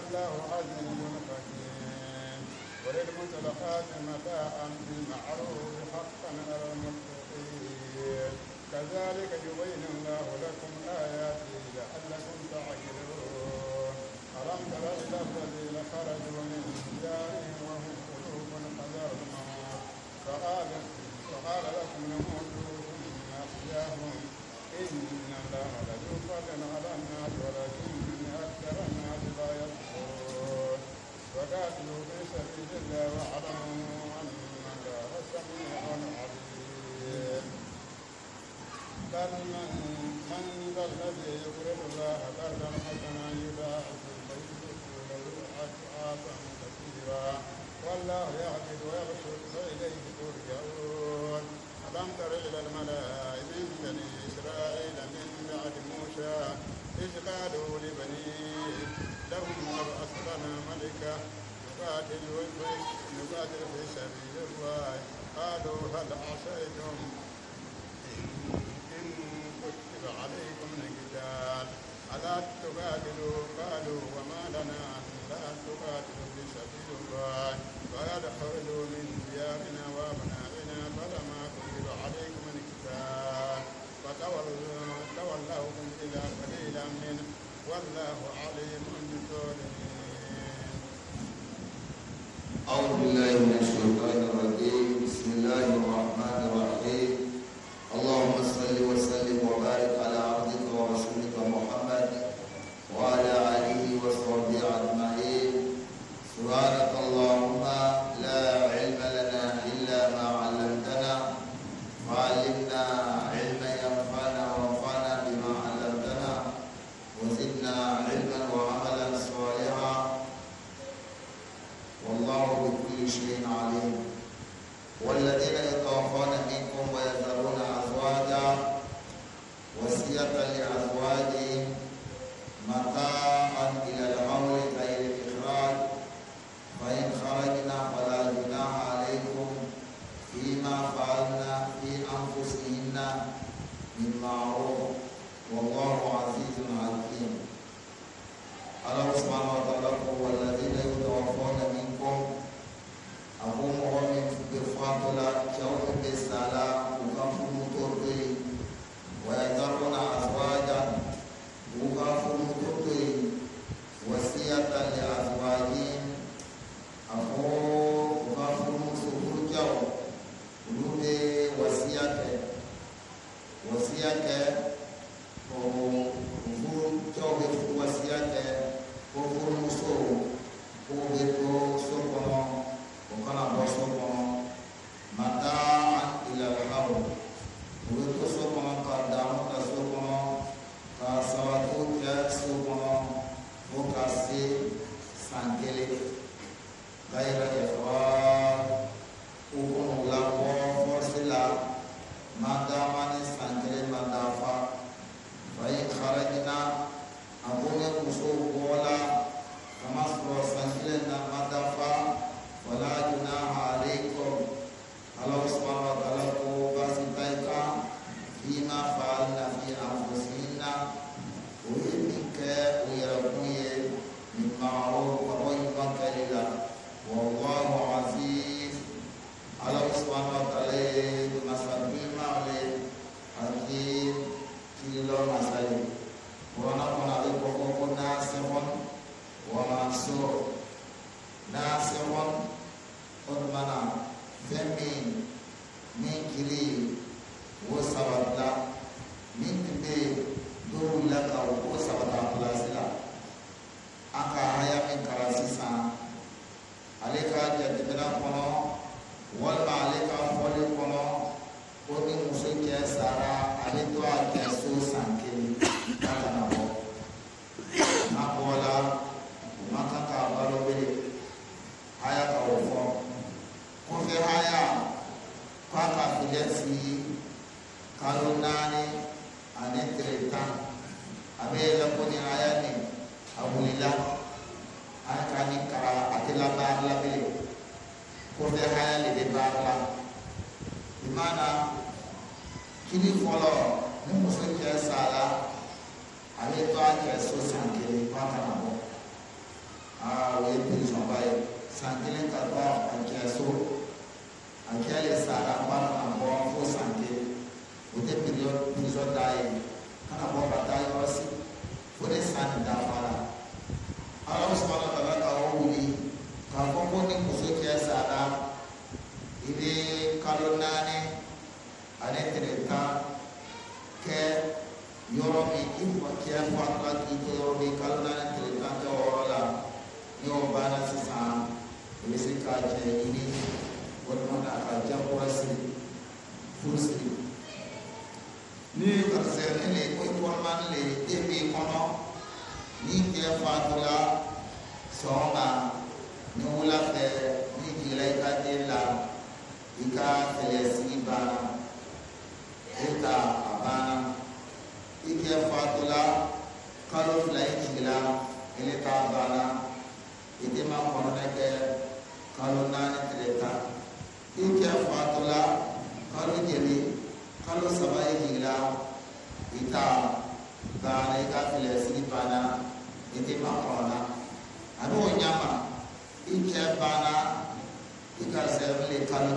والله عزيز حكيم. وللمطلقات متاعا بالمعروف حقا على المتقين. كذلك يبين الله لكم آياته لعلكم تعقلون. ألم تر إلى الذين خرجوا من ديارهم وهم قلوب حذر الموت فقال لكم نموتوا ثم أحياهم إن الله لذو فضل على الناس ولكن أكثر الناس لا يشكرون. وقاتلوا في سبيل الله واعلموا أن الله سميع عليم. بل من ذا الذي يقرض الله قرضا حسنا يضاعف له أضعافا كثيرا والله يعبد ويبسط وإليه ترجعون. ألم تر إلى الملأ من بني إسرائيل من بعد موسى إذ قالوا لبنيه لهم ابعث لنا ملكا نقاتل في سبيل الله قالوا هل عصيتم إن كتب عليكم القتال ألا تقاتلوا قالوا وما لنا لا نقاتل في سبيل الله وقد خرجوا من ديارنا وأبنائنا فلما كتب عليكم القتال فتولوا إلا قليلا منه والله عليم بالظالمين. أعوذ بالله من الشيطان الرجيم. بسم الله الرحمن الرحيم. اللهم صل وسلم وبارك على عبدك ورسولك محمد وعلى آله وصحبه أجمعين. سبحانك اللهم لا علم لنا إلا ما علمتنا وعلمنا علما ينفعنا وانفعنا بما علمتنا وزدنا علما وعملا صالحا والله بكل شيء عليم. والذين يتوفون منكم ويذرون أزواجا وصية لأزواجهم متاعا إلى الحول غير إخراج فإن خرجنا فلا جناح عليكم فيما فعلنا في أنفسهن من معروف والله عزيز حكيم. الله سبحانه وتعالى والذين يتوفون منكم أقوم ومن بفاطلة شوق بالسلام وكفر مطرقي ويذرون أزواجا وكفر مطرقي وصية لأزواجهم أقوم وكفر مصفر جو ولود وصية وفر جو وصية وفر مصفر وفر سرقنا وكان بوسوكنا متاعا إلى الحول ويتوسوكنا كدام كسوكنا كسواتو كسوكنا وكسي سانكلي غير إخراج وكون لابو فرسلا مدامني سانكلي مدافع فإن خرجنا أبوني كسوك ولا كما سوى سانكلي مدافع ولا جناح عليكم. الله سبحانه وتعالى باسطائك فيما فعلنا في أنفسهن وإنك ويربني من معروف وطيبك لله والله عزيز. الله سبحانه وتعالى بمسابقين عليه حكيم كيلو مسائل ونحن عليكم ناسخ ومنصور. ناسخ odmana fɛn min kiri o sabata min tun bɛ dɔw la ka o sabata pilasi la an ka haya min kalan sisan ale ka jateminɛ kɔnɔ walima ale ka fɔli kɔnɔ ko ni muso cɛ sara ale to a cɛ so san kelen ka kana bɔ n'a bɔla o ma kan ka balo bere haya ka o fɔ kɔfɛ haya k'a ka filɛ sigi kalo 4 ani tile 10 a bɛ yɛlɛ ko ni haya ni a wulila an ka ni kara a tɛ labaara la bilen kɔfɛ haya le bɛ baara la i mana kini fɔlɔ ni muso cɛ sara a bɛ to a cɛ so san kelen k'a kana bɔ a sangkelen ka to a keso a kele sara pa na bo fo sanke o te period dai kana bo batai osi fo de san da fara Allah subhanahu wa ta'ala ka o wuli ka ko ni muso ke sara ide kalonane ane tereta ke yoro mi ipo ke fatwa ki yoro mi kalonane tereta ke orola yo bana sisa bisi ka je ini wala ka jambo asi fursi ni ka sene le ko ko man le emi kono ni ke fatula soma ni wala fe ni jilai ka de la ika felesi bana eta abana ike fatula kalo flai jila ele ta bana ite ma kono ke kalo nani treta ike fatula kalo jeli kalo sabai jila ita bana ika felesi bana ite ma kono ado nyama ike bana ika servele kalo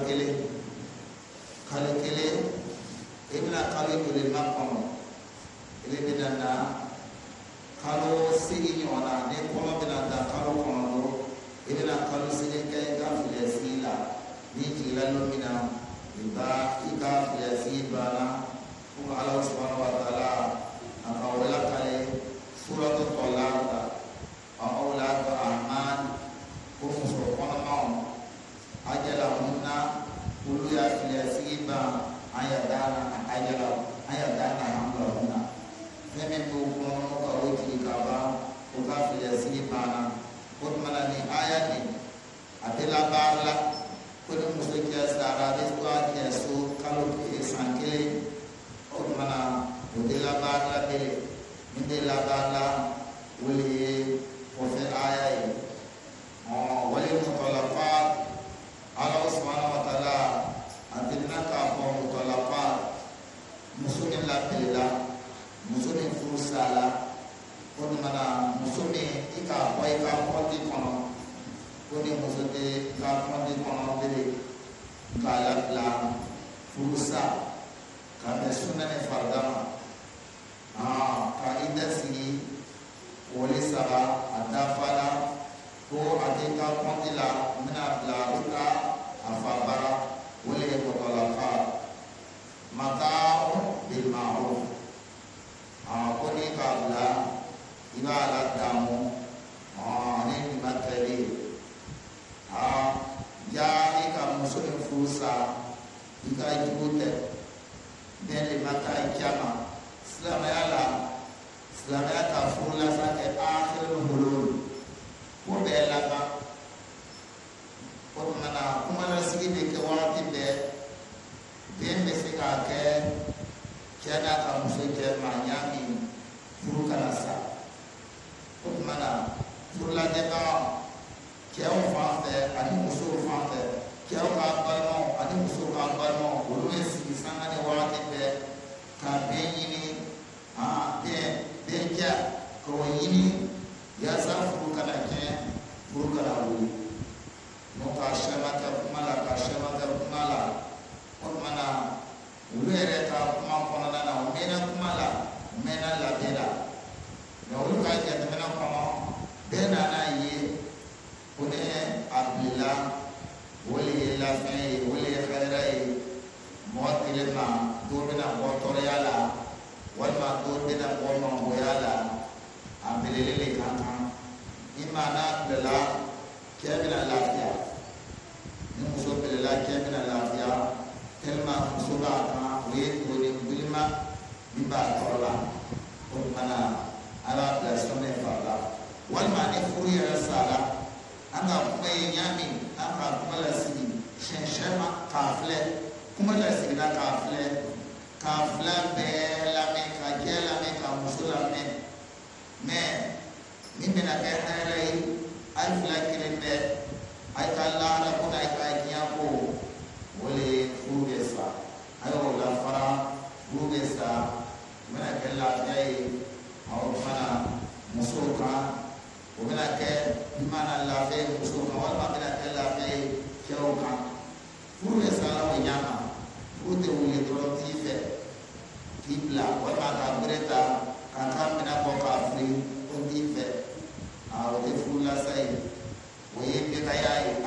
kele ibna kalo jeli ma kono ele bidana kalo sigi nyona ne kono bidana kalo kono ibna kalo sigi kai ka filesila ni jila no mina iba ika filesibana kuma Allah subhanahu wa ta'ala akawala kale suratul talaq aulad ahman kuma subhanahu ajala hunna kullu ya filesiba ayadana hamdulillah feme ko kono ka woti ka ba ko ka filesibana ko mana ni ayati atela barla ko no musokia sara de ko ake so kalo ke sankele ko mana odela barla bele ndela barla wali ko fe ayai wali mutalafat Allah subhanahu wa ta'ala atina ka ko mutalafat musumin la bela musumin furusala ko mana musumin ika ko ika ko ti kono ko ni musude ka ko ti kono bele kala la furusa ka mesuna ne fardama ka indasi wali saba adafala ko atika ko ti la mina la uta afabara wali ko talaqa mata'u bil ma'ruf ko ni ka bla ina la damu ni matali ya ika musulin fusa ika jute den le mata ikama islam ya ka fula sa ke akhirul hulul ko be la ba ko mana kuma na sigi de ke wati be den be se ka ke kana ka muso ke manyami furu kana sa ko mana furla de ba ke o fa fe ani muso fa fe ke o ka ba no ani muso ka ba no o lo sigi sanga ne wati be ka be yini be ja ko yini ya sa furu kana ke furu kana wuli no ka shema ka mala ko mana ulere ka kuma kono na mena kumala mena la bela no ulka ya mena kono bena na yi kune abdillah wali la fe wali khairai muwakkil ma do bena ko toriyala wal ma do bena ko no boyala ambelele kan imana bela kebina lafiya ni muso bela kebina lafiya telma musoba ka we to ni bilma biba tola ko mana ala la sonne fala wal ma ne furiya sala anga kuma nyami anga kuma la sigi shenshema kafle kuma la sigi na kafle be la me ka gela me ka musula me ni bena ke halai al flakirinde ay kala na ko ay kaya ko wole furugesa ayo la fara furugesa mena ke la tay aw fana musoka o mena ke imana la fe musoka wala mena tife kibla wala ka breta ka kamina ko ka fri on tife a o te fulla sai o ye be kayai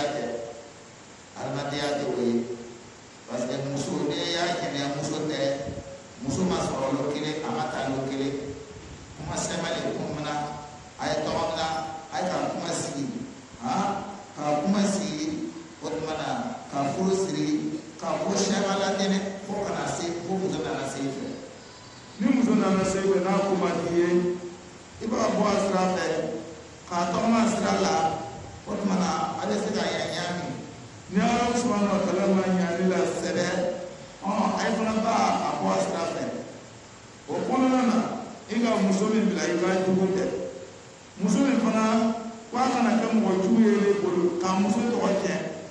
almadiyate o ye parce que muso ne ya kene muso te muso ma soro lo kile amata lo kile kuma semale kuma ay tawamna ay ka kuma sigi ka kuma sigi o mana ka furu siri ka ko shemala tene ko kana se ko muso na se ni muso na se na kuma diye iba bo asra fe ka tawma asra la o mana ale se ka yanyami ni Allah subhanahu wa ta'ala ma nyani la sebe ay fana ba abo asra fe o kono na inga muso min bila iga jugunde muso min fana wa kana kam mo juye bolo ka muso to ke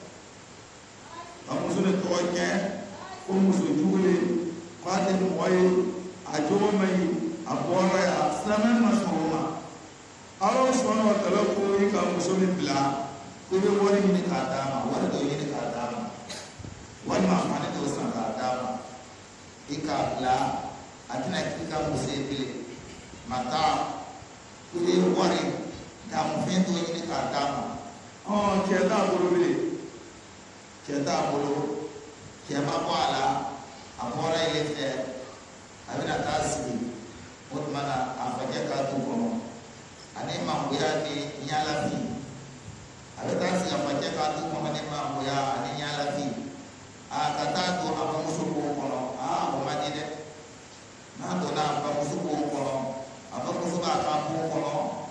ka muso to ke ko muso juye ko ate mo waye a jowo mai abora ya sanan masoma Allah subhanahu wa ta'ala ko inga muso min bila ko be wori ni ka dama wori do ni ka dama wani ma fane do san ka dama ika la atina kika muso bile mata kule wari da mufendo ni ka dama keta bolo bile keta bolo kema kwala abora ile fe abina tasiri mutmana afaje ka tu kono ane mambo ya ni nyala fi abita si afaje ka tu kono ne mambo ya ane nyala fi akata tu aba musuko kono o madine na to na aba musuko kono aba musuka ka bu kono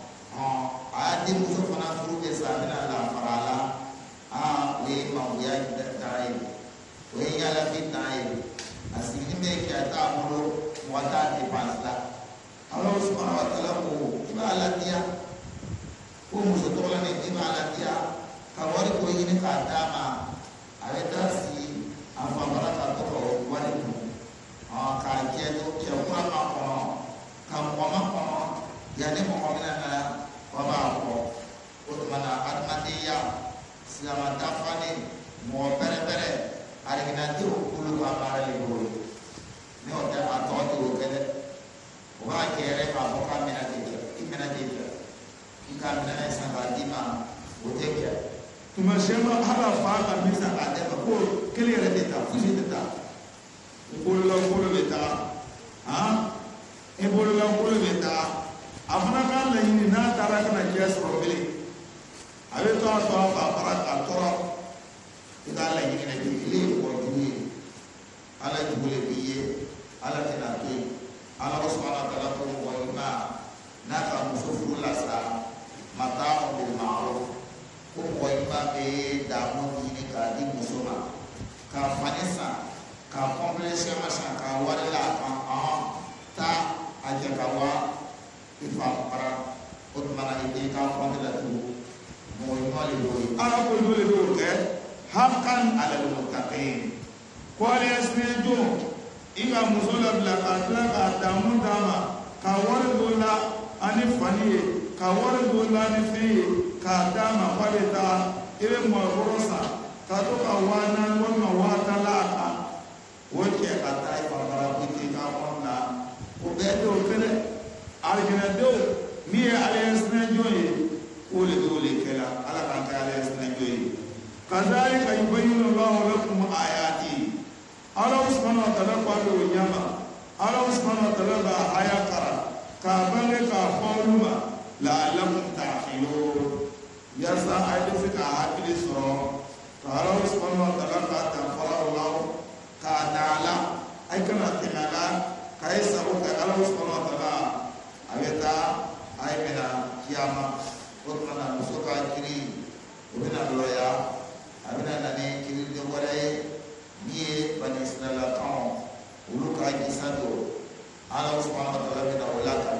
adi musu fana furu ke sabina la farala we mambo ya dai we nyala fi dai asini me ke ta mulo wata ti pasla Allah subhanahu wa ta'ala ko ibala dia ko muso to la ne ibala dia ka wari ko yini ka dama aweta si afa baraka to ko wari ko ka ke to ke ko ma ko ka mo ma ko ya ne mo ko na wa ba ko o mana admatiya silama tafani mo pere pere ari na ti o kulu ba mara le ko ne o ta a to ti o kede o ba kere ba ko ka mena ti imena ti ika mena sa ba di ma o te ke tuma shema hala fa ka misa ade ba ko kele re ta fusi ta ko lo beta e bolo lo beta afana ka la yini na tara kana keso robele abe to fa para ka to ida la yini na ile ko duye ala jubule biye ala tena to ala subhanahu wa ta'ala ko wa ma na ka musufu la sa mata bil ma'ruf ko wa ma be da mo ni ka di musoma ka fanesa ka komplese ma sa ka wala ka ta aja ka wa ifa para utmana ite ka fondela tu mo ma le do ala ko le do ke haqqan ala al muttaqin ko ale asnejo inga musola bila ka damu dama ka wari dola ani faniye ka wari dola ni fiye ka dama kwalita ire mo rosa ka to ka wana wona wata laka woke ka tai fara biti ka wona ko bedo kene argina do mi aliyasna joye ole dole kala ala kan ka aliyasna joye kadhalika yubayyinu Allahu lakum ayati Allah subhanahu wa ta'ala kwa do nyama Allah subhanahu wa ta'ala ba aya kara ka bange ka fauluma la lam ta'qilun yasa ayati ka hakili so Allah subhanahu wa ta'ala ka ta fara Allah ka ta'ala ay kana tinala kai sabu ka Allah subhanahu wa ta'ala aweta ay mena kiyama otmana musoka kiri obina loya abina nane kiri de waraye niye bani Israel kan ulu ka gisado Allah subhanahu wa ta'ala bina wala kan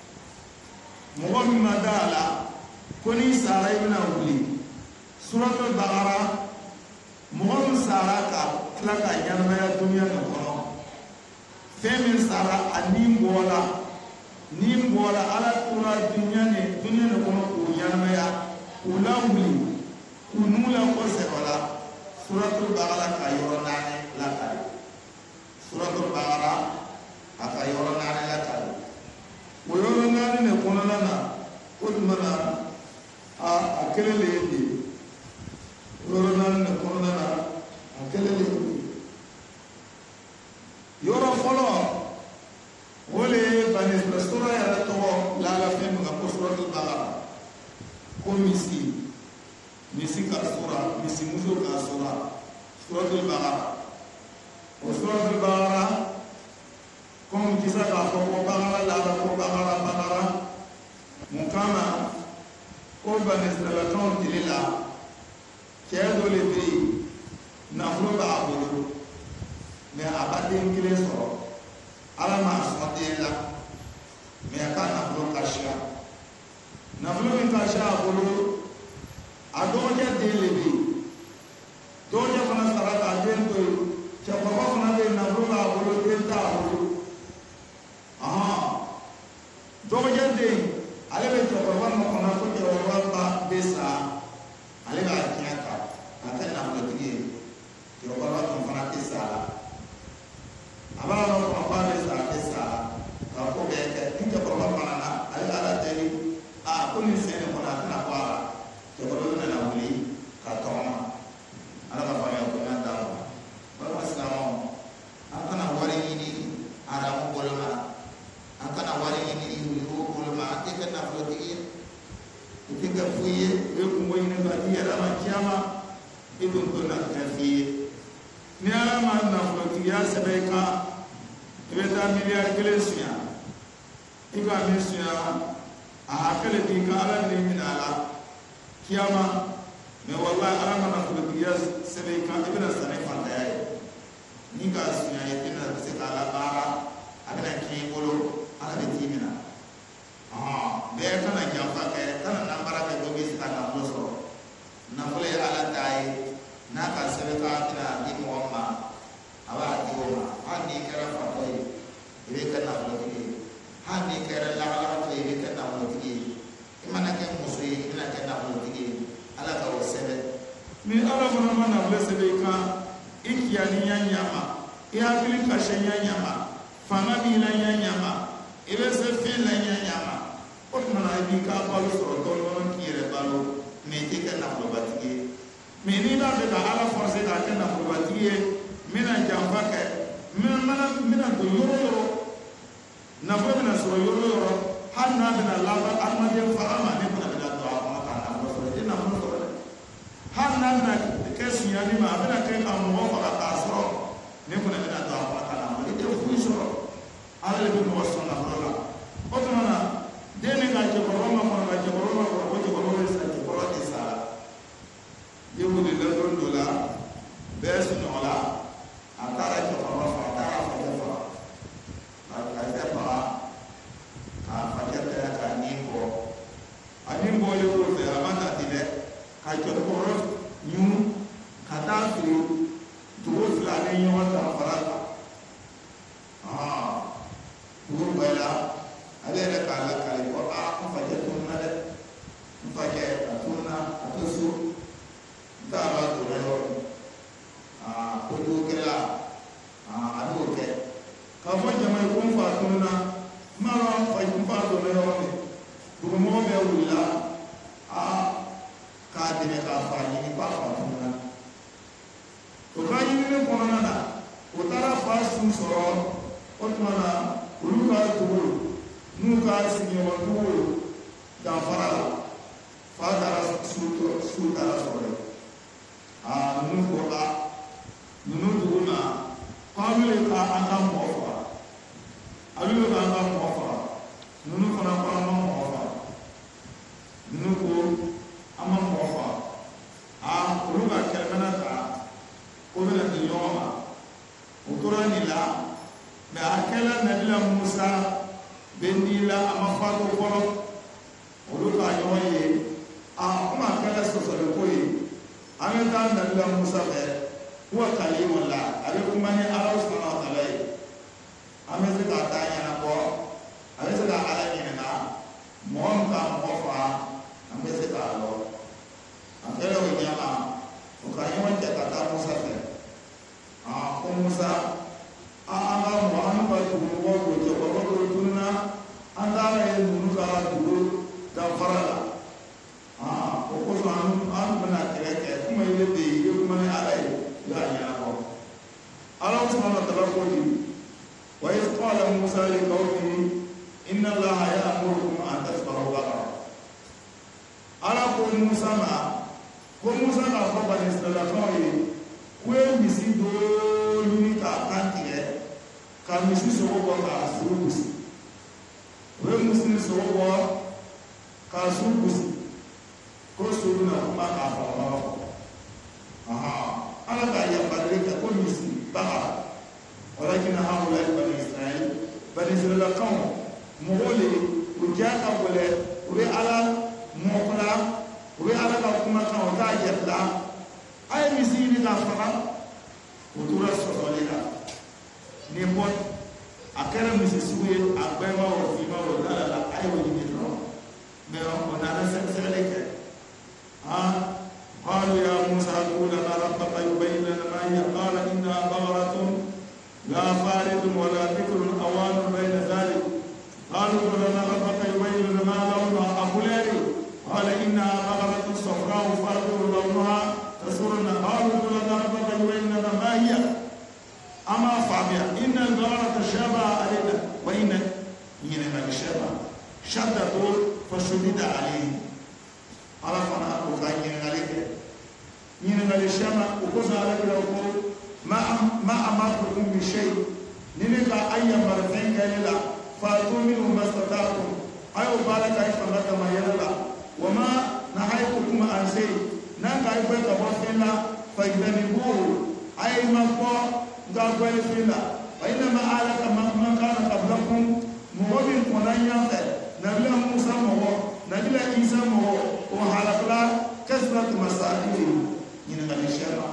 mo mi madala koni sara ibn uli suratul baqara mo sara ka kala ka yanma ya dunya no kono femin sara anim bola nim bola ala tura dunya no kono ko yanma ya ula uli kunula ko se wala suratul baqara ka yoro nane la kai suratul Baqara aka yoro nane la kali wo yoro nane ne kono na ko mana a kelele ndi yoro nane ne kono na a kelele ndi yoro folo wole bani sura ya to la la fe mga ko suratul Baqara ko misi ka sura misi muzo ka suratul Baqara o suratul Baqara kom kisa ka ko Baqara la ko Baqara mukama ko bani Israel ton dilila kedo le bi na flo ba bolo me abade ngile so ala ma sotela me aka na flo kasha min kasha bolo adoja dele bi doja fana sarata dento cha baba fana de na flo ba bolo denta bolo doja de ale be to baba mo kona ko je wa ba besa ale ba kiaka ata na flo tige yo baba ko fana kisa abala no ko fa besa kisa ka ko be ke tinja baba fana na ale ala teli ko ni sene ko na na kwa to ko na na wuli ka toma ala ka fa ya ko na da ba wasamo aka na wari ni ara mo bolma aka na wari ni ko bolma ate ka na flo tige tika fuye be ko mo ni ba ni ara ma kiyama idun ko na ka fiye ni ala ma na flo tige ya sebe ka ibe ta miliyar kele suya iba mi suya a hakale di ka ala ni min ala kiyama me wallahi ala ma na flo tige ya sebe ka ibna sane fanta yayi ni ga suya yetina se ka ala bara abena ki bolo ala be timina be kana jamfa ke kana nambara ke do bi sta na muso na fule ala tai na ka sebe ka tira di muamma aba di oma ani kera fatoi ibe kana flo tige hani kera la ala to ibe kana flo tige imana ke muso ina kana flo tige ala ka wasebe ni ala mana mana fle sebe ka ikiyani nyanyama ya kili ka shenya nyama fama bi la nyanyama ibe se fe la nyanyama o tuma bi ka balu soro don don kire balu me te kana flo batige me ni na fe ka ala force ka kana flo batige mina jamfa ke mina do yoro na fo mina soro yoro hanna bina laba amade farama ne kuna bina do ama kana fo soro dina fo soro hanna na kesi yani ma bina ke ka mo fa ka soro ne kuna bina do ama kana mo de fu soro ala bi mo so na fo la o to na de ne ga je ko ma ko ga je ko ma ko je ko mo sa je ko de sa ye mo de do la be su no la akara ke ko ma fa ta fa de fa ka fa ka fa ke ta ka ni ko ani mo le ko de amana ti de ka je ko ro nyu ka ta fi do fla ne yo ta fara do bala ale re ka la ka ko ko fa je tun na de fa je atuna atusu ta ba do ro ko do kela adu ke ka fo jama ko fa tunna mara fa fa do le ro ni du mo be wula ka de ne ka fa ni pa fa tunna to ka ni ne ko na o tara fa su soro o tuma ulu ka tuwo nu ka sigi wa tuwo da fara fa dara su dara soro nu ko nunu duguna kamile ka anga mofa alu ka anga mofa nunu fana ko anga mofa nunu ko ama mofa ulu ka kelmana ka ko bena di yoma ukura ni la me akela nabila Musa bendila ama fato folo ulu ka yoye kuma kala sosole ko yi ameta nabila Musa be huwa kalimullah ale kuma ni Allah subhanahu wa ta'ala ameze ka ta yana ko ameze ka ala ni na mo ka mo fa ameze ka lo akela wo nyama o ka yi won ta ta Musa fe ko Musa muslim so wo ka su kusi ko su na kuma ka fa aha ala ka ya badre ka ko misi ba walakin haula bani israel kan mogole ujaka wala uri ala mokla uri ala ka kuma kan ta yalla ay misi ni ka fa utura sosolika ni bon akara misi suye agbema o fima o la ay wo ni no me on ana seleke قالوا يا موسى ادع لنا ربك يبين لنا ما هي قال انها بقرة لا فارض ولا بكر اوان بين ذلك قالوا ادع لنا ربك يبين لنا ما لونها أقولي قال انها بقرة صفراء فاقع لونها تسرنا قالوا ادع لنا ربك يبين لنا ما هي اما فابيا ان البقرة شابه علينا وان ينما الشابه شددوا فشدد عليه عرفنا وكاين عليك ينما الشامة وكذا عليك لو ما أمرتكم بشيء نلقى أي مرتين كيلا فأتوا منه ما استطعتم أي بالك أي فمك ما يلا وما نهيتكم عن شيء نك أي بيت وفينا فاجتنبوه أي ما قا قابل فينا وإنما عليك ما كان قبلكم مؤمن ولن ينفع نبي موسى مهو نبي عيسى مهو وحلقنا كثرة مسائل ينما الشامة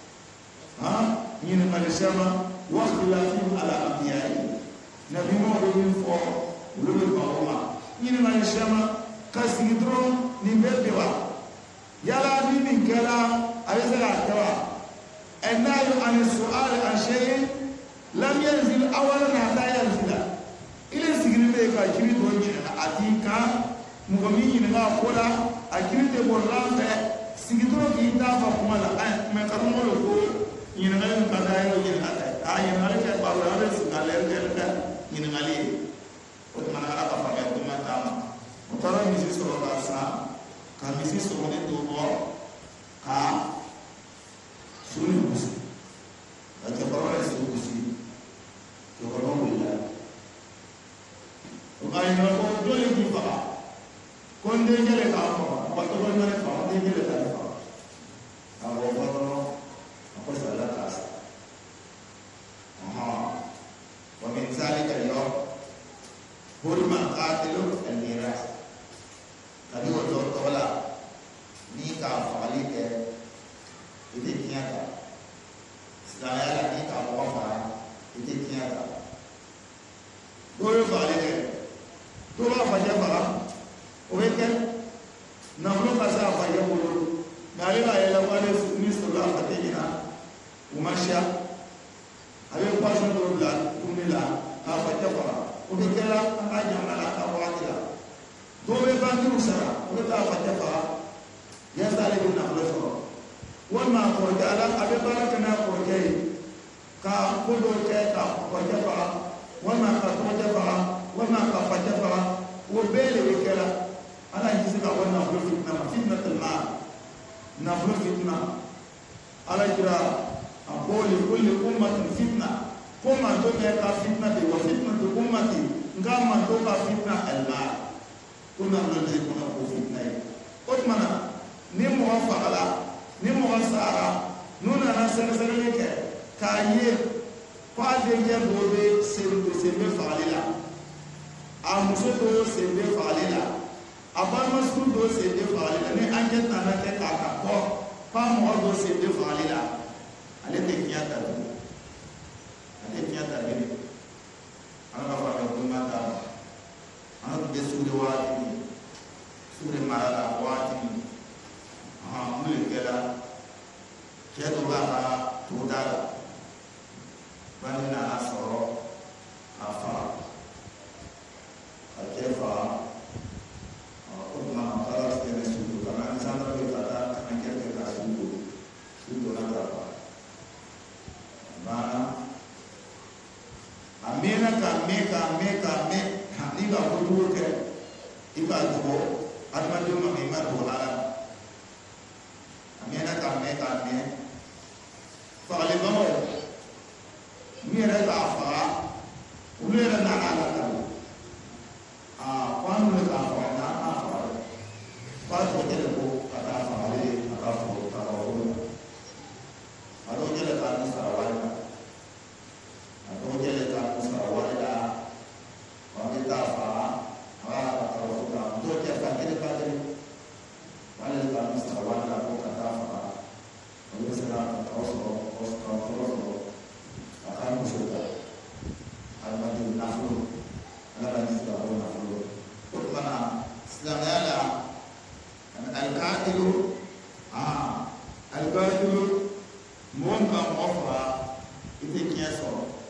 ينما الشامة واختلافهم على أنبيائهم نبي مولين فو ولو البروما ينما الشامة كسيدرون نبيبوا يلا من كلا أيزلا كلا النهي عن السؤال عن شيء لم ينزل أولا حتى ينزل إلى سيغريبي كاكيري دونجي أتيكا مغمي ينغا كولا أكيري تبولان sigitoro ki ta fa kuma la me karumo lo ko yin ngal ka da yo yin ata yin ngal ke ba wa re su ngal ke ka yin ngali o mana ala ka fa ke kuma ta o tara mi si so ba sa ka mi si so ne to bo ka sunu busi da ke ba wa su busi to ko no wala o ga yin ko dole ki fa ko nde jele ka fa ba to ko ne fa nde jele ka ومن ذلك اليوم حرم قاتل الميراث kadi wato tola ni ka fali ke ite kiata sedaya la ni ka mo fa ite kiata dole fali ke dole fa ja fa o ke na mo ka sa fa ya bolo na le ba ya la wale ni so la fa te ina umasha ale passion do la kumila afa tafara o be kala anga jamala ka watila do be bandu sara o ta afa tafara ya sale bin na foro wama ko jala abe baraka na ko kay ka ko do ke ka ko tafara wama ka ko tafara wama ka fa tafara o bele be kala ala jisika wannan fitna fitnatul ma na fitna ala jira أقول لكل أمة فتنة كما توقع فتنة وفتنة أمتي كما توقع فتنة المال كنا نرجع كنا فتنة أتمنى نمو فعلا نمو سارا نونا نسر سرلك كاية فاجئ بودي سيمي فعليلا أمسودو سيمي فعليلا أبان مسودو سيمي فعليلا ني أنجت نانك كاكا فامو سيمي فعليلا ale te kiata ni ana fa ka kuma ta ana be sure wati sure marala wati mule kela kedo ba ka tudala bani na asoro afa akefa kuma kala stene sudu kana sandra be kata kana kete ka sudu na ta mana amena ka me ni ba ko duwo ke iba duwo adama do ma me ma do ala amena ka me fa ale ba mo mi ra ta fa ule ra na ala ka alqatilu mon ka mofra ite kiaso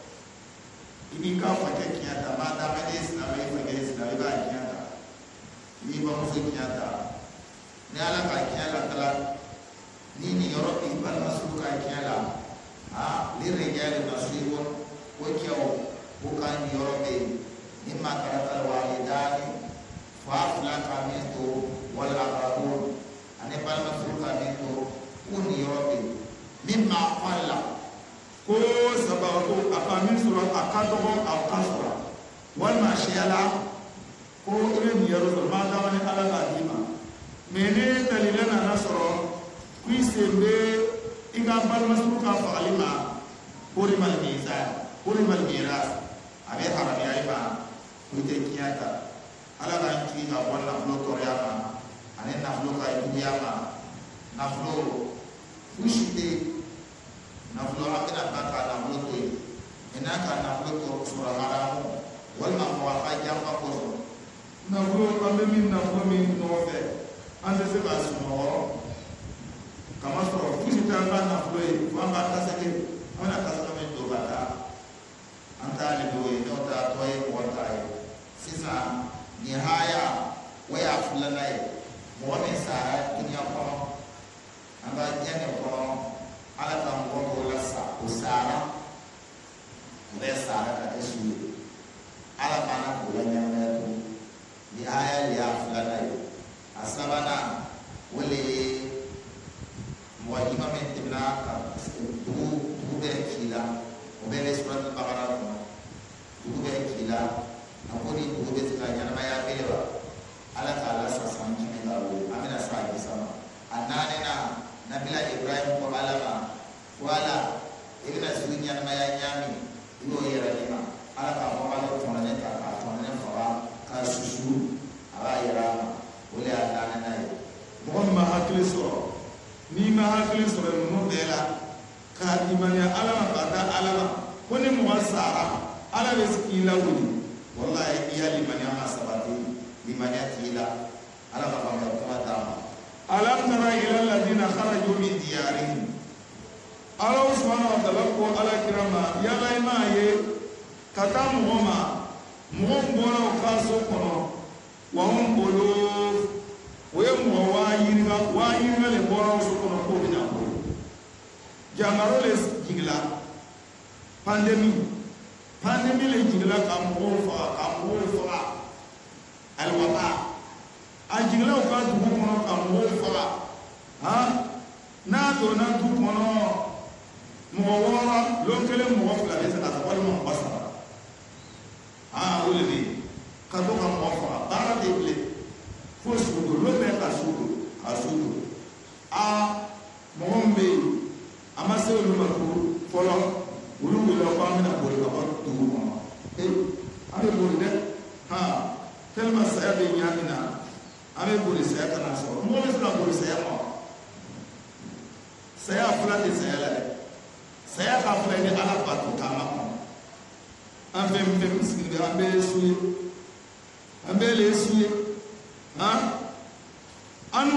ibi ka fake kiata ma da medis na mai fage na ba kiata ni ba mo kiata ni ala ka kiata kala ni yoro ibal masu ka kiala li regale nasibo ko kiao ko kan yoro be ni ma kara walidani fa afla kaminto wal aqrabun ane bal masu kaminto kun yoro be mimma qalla ko sababu akamin sura akadogo akasura wal mashiyala ko ibe yoro ma da wani ala ka dima mene dalilana nasoro kuisembe inga bal masu ka falima urimal mizan urimal miras abe haram ya iba kuite kiata ala kan ki ga wala flo koryama ane na flo ka idiyama na flo fushite na flo akina baka na flo to ina ka na flo to sura haramu wal ma wa jamba ko na flo kambe min na flo min no fe ande se ba sumo kama sɔrɔ fusi tɛ an ka nafolo ye fo an ka tasake an bɛna tasaka min don ka taa an t'ale don ye n'o t'a tɔ ye mɔgɔ ta ye sisan nin haya o y'a filanan ye mɔgɔ min sara dunuya kɔnɔ an ka diɲɛ nin kɔnɔ ala ka mɔgɔ dɔw la sa o sara o bɛ sara ka kɛ su ye ala kana k'o la ɲɛnamaya tun nin haya de y'a filanan ye a sabanan o le ye wajibah mentibna tubuh berkila, obere surat al-Baqarah, tubuh berkila, aku ni tubuh berkila nama ya bela, Allah Taala sasam kini tahu, amina sahih sama. Ananena Nabila Ibrahim ko alama, wala ibna sunya nama ya nyami, ibu ira lima, Allah ka Allah tonane ka tonane fawa ka susu, ala ira, boleh ananena. Muhammad hakili soro. Ni ma hakili sɔrɔ ninnu bɛɛ la ka limaniya ala ma ka da ala ma ko ni mɔgɔ sara ala bɛ k'i lawuli wallahi i ya limaniya ma sabati limaniya t'i la ala ka faamuya kuma d'a ma alam tara ila alladhina kharaju min diyarihim ala subhanahu wa ta'ala ko ala kira ma yala i m'a ye ka taa mɔgɔ ma mɔgɔ min bɔra o ka so kɔnɔ wa hum bolo o ye mɔgɔ waa yirika le bɔra so kɔnɔ k'o bɛna bɔ jangaro le jigila pandemi le jigila ka mɔgɔw faga aliwaba a jigilaw ka dugu kɔnɔ ka mɔgɔw faga n'a donna du kɔnɔ mɔgɔ wɔɔrɔ lon kelen mɔgɔ fila bɛ se ka taa walima mɔgɔ saba o le bɛ yen ka to ka mɔgɔ faga baara tɛ bilen fo sugu lon bɛ ka sugu a sugu mɔgɔ min bɛ yen a ma se olu ma fɔlɔ olu wele ko an bɛna boli ka bɔ dugu kɔnɔ an bɛ boli dɛ tellement saya bɛ ɲami na an bɛ boli saya kana sɔrɔ mɔgɔ bɛ se ka boli saya ma saya fila tɛ saya la dɛ saya ka fila ni ala bato taama kɔnɔ an fɛn fɛn sigilen an bɛ su ye an bɛ le su ye anu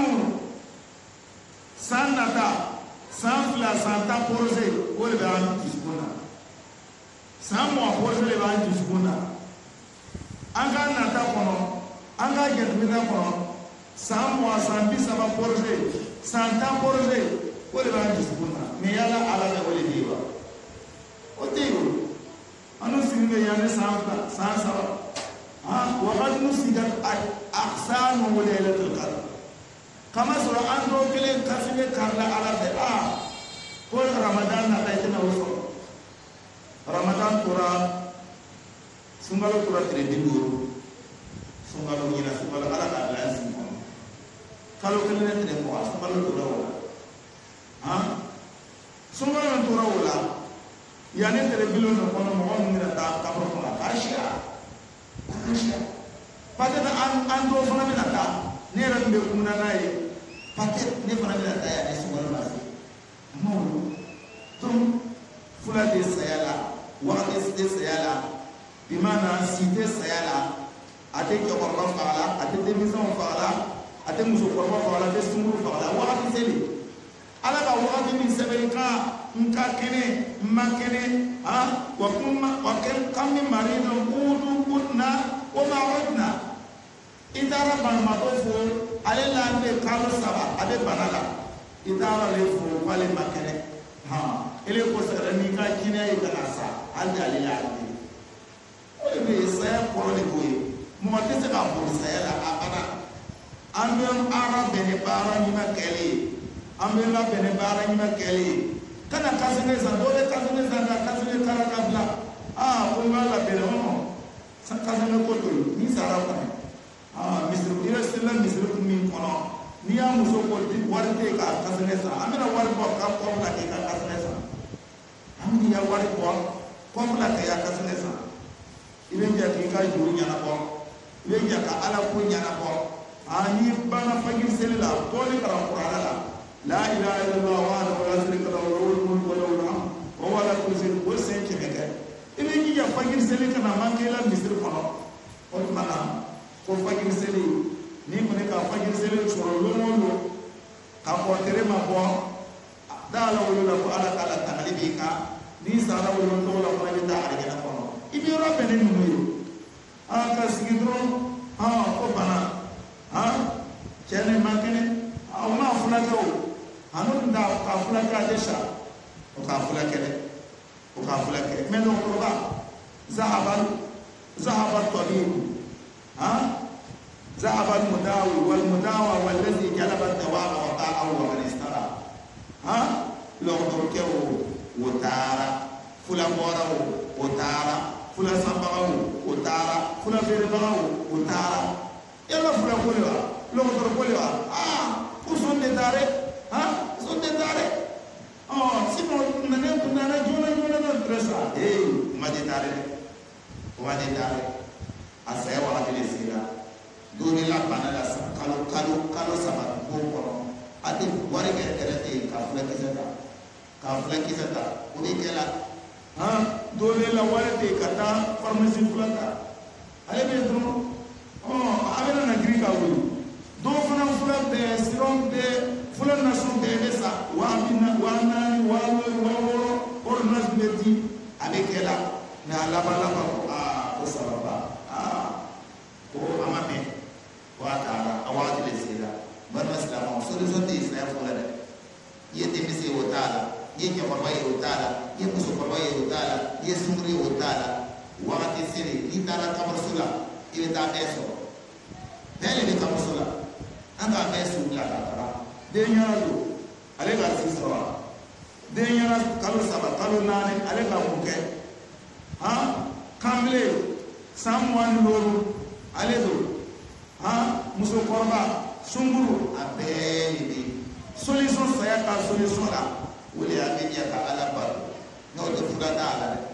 san nata san fila san tan porose o de bɛ an dusukun na san mugan porose de b'an dusukun na an ka nata kɔnɔ an ka jateminɛ kɔnɔ san mugan san bi saba porose san tan porose o de b'an dusukun na mɛ yala ala bɛ o de bɛ yen wa o tɛ yen o anu sigi bɛ yan ni san fila san saba wagati nu sigi a san nu wele yɛlɛ to ka kama sɔrɔ an dɔw kelen kasi bɛ kari la ala fɛ ko ramadan nata i tɛna o sɔrɔ ramadan tora sunkalo tora tile 50 sunkalo ɲina sunkalo ala ka bila sigi kɔnɔ kalo kelen ne tɛnɛ mɔgɔ sunkalo tora o la sunkalo min tora o la yanni tile 50 kɔnɔ mɔgɔ min bɛna taa kaburu kɔnɔ k'a siya peut-être an dɔw fana bɛna taa ne yɛrɛ min bɛ kumuna n'a ye peut-être ne fana bɛna taa yanni sunkalo ma se ma wolo donc fula tɛ saya la wagati tɛ saya la bi maana si tɛ saya la a tɛ cɛkɔrɔba faga la a tɛ denmisɛnw faga la ate muso kɔrɔba faga la ate sunkuru faga la wagati seli ala ka wagati min sɛbɛn ka n ka kɛnɛ n ma kɛnɛ wa kan min mari na kudu kudna o ma ɔdna i taara banabaatɔ fo ale la bɛ kalo 3 a bɛ bana la i taara ale fo k'ale ma kɛnɛ ele ko sɛgɛrɛ n'i ka jinɛ ye ka na sa hali ale la o de bɛ saya kɔrɔ de k'o ye mɔgɔ tɛ se ka boli saya la abada an bɛ ara bɛnɛ baara ɲuman kɛli ye an bɛ labɛnɛ baara ɲuman kɛli ye kana kasɛnɛ san dɔw bɛ kasɛnɛ san ka kasɛnɛ kara ka bila ko n b'a labɛnɛ kasɛnɛ ko to ni sara kɔnɔ misiri i bɛ sela misiri min kɔnɔ n'i y'a muso ko wari tɛ ka kasɛnɛ san an bɛna wari bɔ ka kɔfɛ la k'i ka kasɛnɛ san an bɛ n'i ka wari bɔ kɔfɛ la k'i ka kasɛnɛ san i bɛ jɛ k'i ka juru ɲɛnabɔ i bɛ jɛ ka ala ko ɲɛnabɔ n'i banna fajiri seli la tɔɔli kɛra kuranɛ la la ilaha illallah wahdahu la sharika lahu lahul mulku wa lahul hamdu wa huwa ala kulli shay'in qadir sen kɛmɛ kɛ i bɛ jija fajiri seli kana manqué la misiri kɔnɔ o tuma na ko fajiri seli n'i kɔni ka fajiri seli sɔrɔ don o don ka kɔtere ma bɔ da la wolo la ko ala k'ala tangali b'i kan n'i sara wolo tɔgɔ la fana i bɛ taa arijɛnɛ kɔnɔ i bɛ yɔrɔ bɛn ni ninnu ye ka sigi dɔrɔn ko bana cɛ ni man kɛnɛ o ma fulakɛ o anu tun ta ka fulakɛ a tɛ sa o ka fulakɛ dɛ o ka fulakɛ mɛ dɔgɔtɔrɔba zahaba tɔbibu zahaba mudawi wal mudawa wallazi jalaba dawaba wa ba'ahu wa man istara dɔgɔtɔrɔkɛ o taara fulabɔra o taara fula sanbaga o taara fula feerebaga o taara yala fula ko le wa dɔgɔtɔrɔ ko le wa ko sɔn tɛ taa dɛ sɔn tɛ taa dɛ sinon nana joona dɔ tɛrɛ sa o ma tɛ taa dɛ o ma tɛ taa dɛ a saya wagati de sera don de la bana la sa kalo 3 bon kɔnɔ a tɛ wari kɛ kɛrɛ tɛ yen ka fulakisɛ ta o de kɛla don de la wari tɛ yen ka taa pharmacie fula ta ale bɛ dɔrɔn a bɛ na giri ka wuli dɔw fana fula bɛɛ siron bɛɛ fula nasɔn bɛɛ bɛ sa 4,000 4,000 6,000 ordonnance bɛ di a bɛ kɛ la mɛ a laban ko sababa ko a ma mɛn ko a taara a waati de sera balima silamɛw solution tɛ saya fɔlɔ dɛ i ye denmisɛn ye o t'a la i ye cɛkɔrɔba ye o t'a la i ye musokɔrɔba ye o t'a la i ye sunkuru ye o t'a la wagati sere n'i taara kabaroso la i bɛ taa bɛɛ sɔrɔ bɛɛ de bɛ kabaroso la an k'a bɛɛ sugu la ka taga den ɲɛna don ale ka si sɔrɔ wa den ɲɛna kalo 3 kalo 4 ale ka mun kɛ kanbile san 27 ale don musokɔrɔba sunkuru a bɛɛ de bɛ solution saya ka solution la o de y'a bɛ jɛ ka ala bato n'o tɛ fuga t'a la dɛ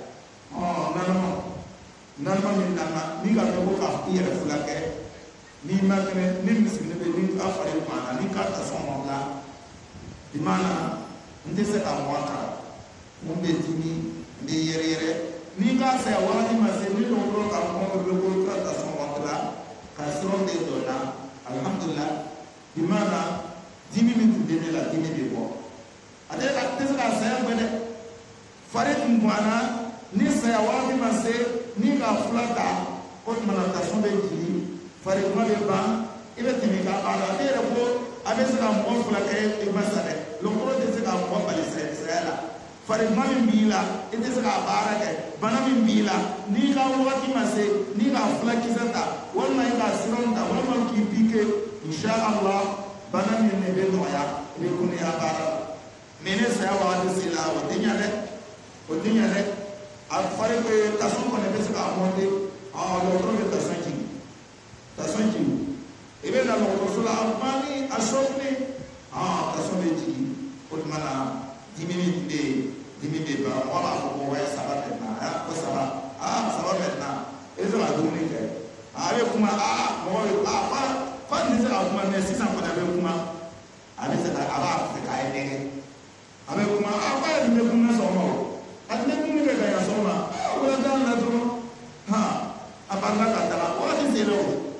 nanama min nana n'i ka dɔn ko ka i yɛrɛ fula kɛ n'i ma kɛnɛ ni misiri bɛ ni ka fari kumana n'i ka tasɔn ma bila i ma na n tɛ se ka mɔgɔ kalan mun bɛ dimi n bɛ yɛrɛ yɛrɛ n'i ka saya wagati ma se ni dɔgɔtɔrɔ ka mɔgɔ bɛ ko ka tasɔn ma bila ka sɔrɔ de dɔ la alhamdulillah i ma na dimi min tun bɛ ne la dimi bɛ bɔ a tɛ se ka saya bɛ dɛ fari tun kumana ni saya wagati ma se ni ka fula ta o tuma na tasɔn bɛ jigin fari kuma bɛ ban i bɛ tɛmɛ ka baara a tɛ yɛrɛ ko a bɛ se ka mɔgɔ fila kɛ i ma sa dɛ dɔgɔtɔrɔ tɛ se ka mɔgɔ bali saya la fari kuma min b'i la i tɛ se ka baara kɛ bana min b'i la n'i ka wagati ma se n'i ka fulakisɛ ta walima i ka siranw ta walima k'i pique inshallah bana min ne bɛ nɔgɔya i bɛ kunniya baara la mɛ ne saya wagati sera o tɛ ɲɛ dɛ o tɛ ɲɛ dɛ a fari bɛ tasɔn kɔni bɛ se ka monter dɔgɔtɔrɔ bɛ tasɔn jigin i bɛ na dɔgɔtɔrɔso la a kuma ni a sɔfini tasɔn bɛ jigin o tuma na dimi bɛ ban mɔgɔ b'a fɔ ko wayi 3 maintenant ko 3 maintenant i bɛ se ka dumuni kɛ a bɛ kuma mɔgɔ bɛ fa tɛ se ka kuma mɛ sisan kɔni a bɛ kuma a bɛ se ka a b'a fɛ k'a ye nɛgɛ a bɛ kuma ko a ye nin bɛ kuma sɔgɔma o a tɛ dumuni kɛ ka yan sɔgɔma o bɛ taa na dɔrɔn a banna ka taga waati sera o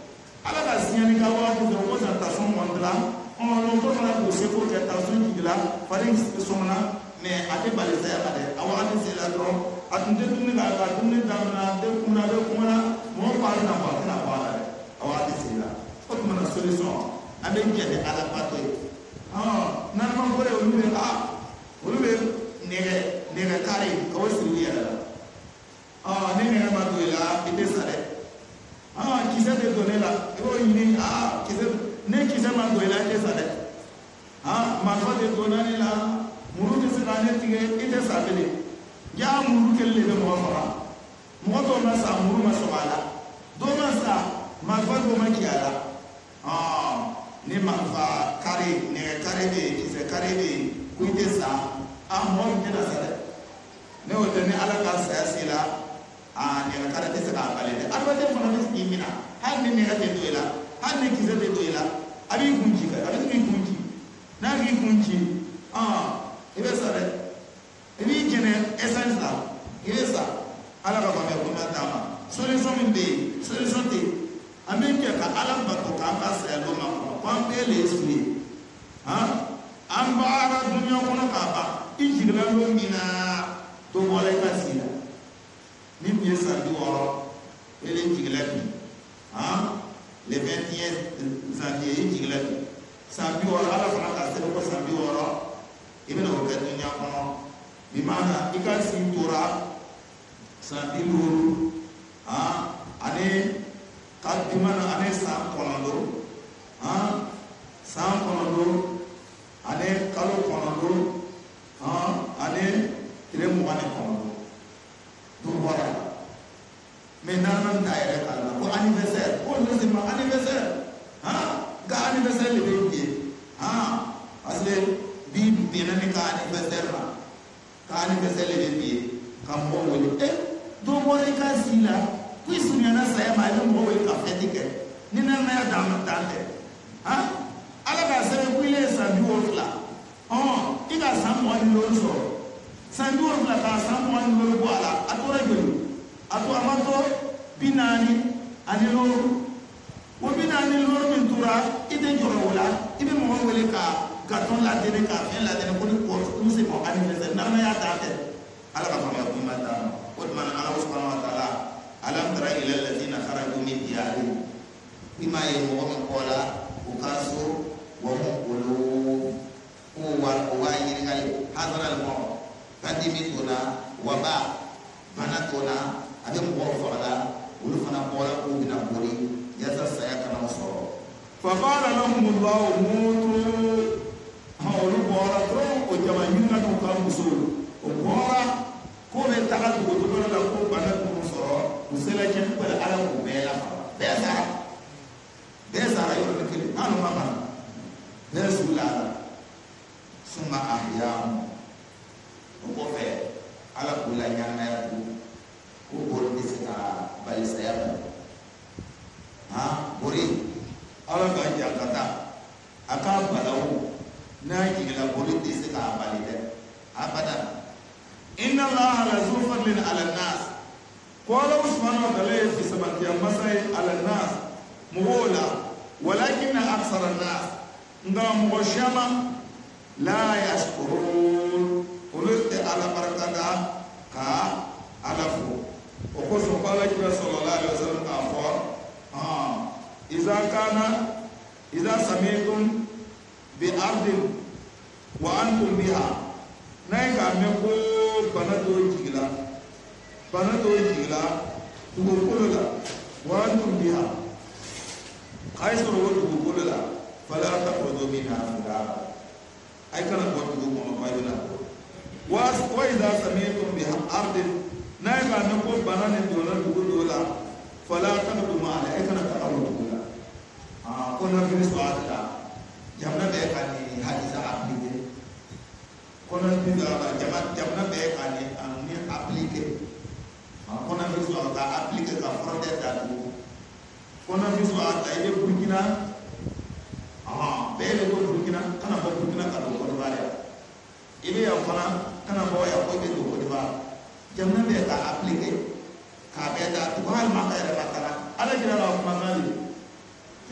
ala ka signani ka waati do ko ta son mondla on lo ko na ko se ko ta son digla fare somna mais ate bale sa ya de awati se la dro atunde tunne ka tunne damna de kumna mo pa na ba awati se la ko mana solution abe jede ala pato nan man gore ulube nege kare ko siriya nege ma do ila ite sare kise de donner la o yini kise ne kise ma do ila ite sare ma fa de donner la muru de sirane tige ite sabele ya muru kelle de mo fara mo to na sa muru ma sobala do ma sa ma fa do ma kiala ni ma fa kare ne kare de kise kare de ku ite sa mo de na sare ne o de ni ala ka sa sila ne kare de sa bale de arba de fana de imina har ne ne ate do ila har ne kise de do ila abi kunji ka abi kunji na gi kunji ibe sare ibi jene essence la ibe sa ala ka fama ko na dama solution min be solution te amen ke ka ala ba to ka ka sa lo ma ko am be le suri am ba ara dunya ko na ka ba ijigla lo mina to wala ka sila ni mi sa du oro ele jigla bi le 21 janvier ijigla bi sa bi oro ala fana ka se ko sa bi oro ibina o ka dunya kono bi mana ika sin tora sa bi luru ane ka bi mana ane sa kono do sa kono do ane kalo kono do ane tire mo ane kono do wala mais nan daire kala ko anniversaire ko le c'est ma anniversaire ga anniversaire le bi asle bi na ni ka anniversaire le bi ka mo woni do mo re ka sila ku sunya na sa ya ma le mo woni ka fete ke ni na na dam tante ala ka se ku ile sa bi o fla ika sa mo ni lo so sa bi o fla ka sa mo ni lo ko ala atora gelu ato amato binani ani lo wo binani lo min tura ite joro wala ibe mo wele ka gaton la dene ka fin la dene ko ni ko se mo anniversaire na ya date ala ka fama ko mata ko man ala subhanahu wa ta'ala alam tara ila alladhina kharaju min diyarihim bima yamuru qala ukasu wa hum qulub wa yiringal hadra al maut kadimituna wa ba banatuna adam mo fala ulu fana bola ko bina bori yasa saya kana so fa qala lahum allah mutu olu bora tro o jama yinga to ka musul o bora ko be tagal ko to la ko bana ko so musela ke ko ala ko bela bezara yo ne kele anu mama bezula suma ahyam ko fe ala ko la nyanga ya ko bor disika bali saya bori ala ka jakata aka balawu na jigila bori disika bali de abadan inna allaha la zufan ala nas qala subhanahu wa ta'ala fi sabati masai ala nas muwala walakin akthara nas ngam moshama la yashkurun ulute ala barakada ka alafu oko so qala sallallahu alaihi wasallam afwa idza sami'tum bi ardin wa antum biha nay ka me ko bana do jigila tugo kolola wa antum biha qaisuru wa tugo kolola fala taqrudu minha fara ay kana ko tugo mo bayuna wa idha sami'tum biha ardin nay ka me ko bana ne do la tugo dola fala taqrudu ma ay kana taqrudu dola ko na fi su'ata jamna be ka ni hadisa abdi kona biza jamna be kani ni appliquer kona bizo ka appliquer ka frontière da ko kona bizo ata ile Burkina be le ko Burkina kana ba Burkina ka ko do bare ile ya fana kana ba ya ko be do ko ba jamna be ka appliquer ka be da to hal ma ka ra tara ala jira la kuma mali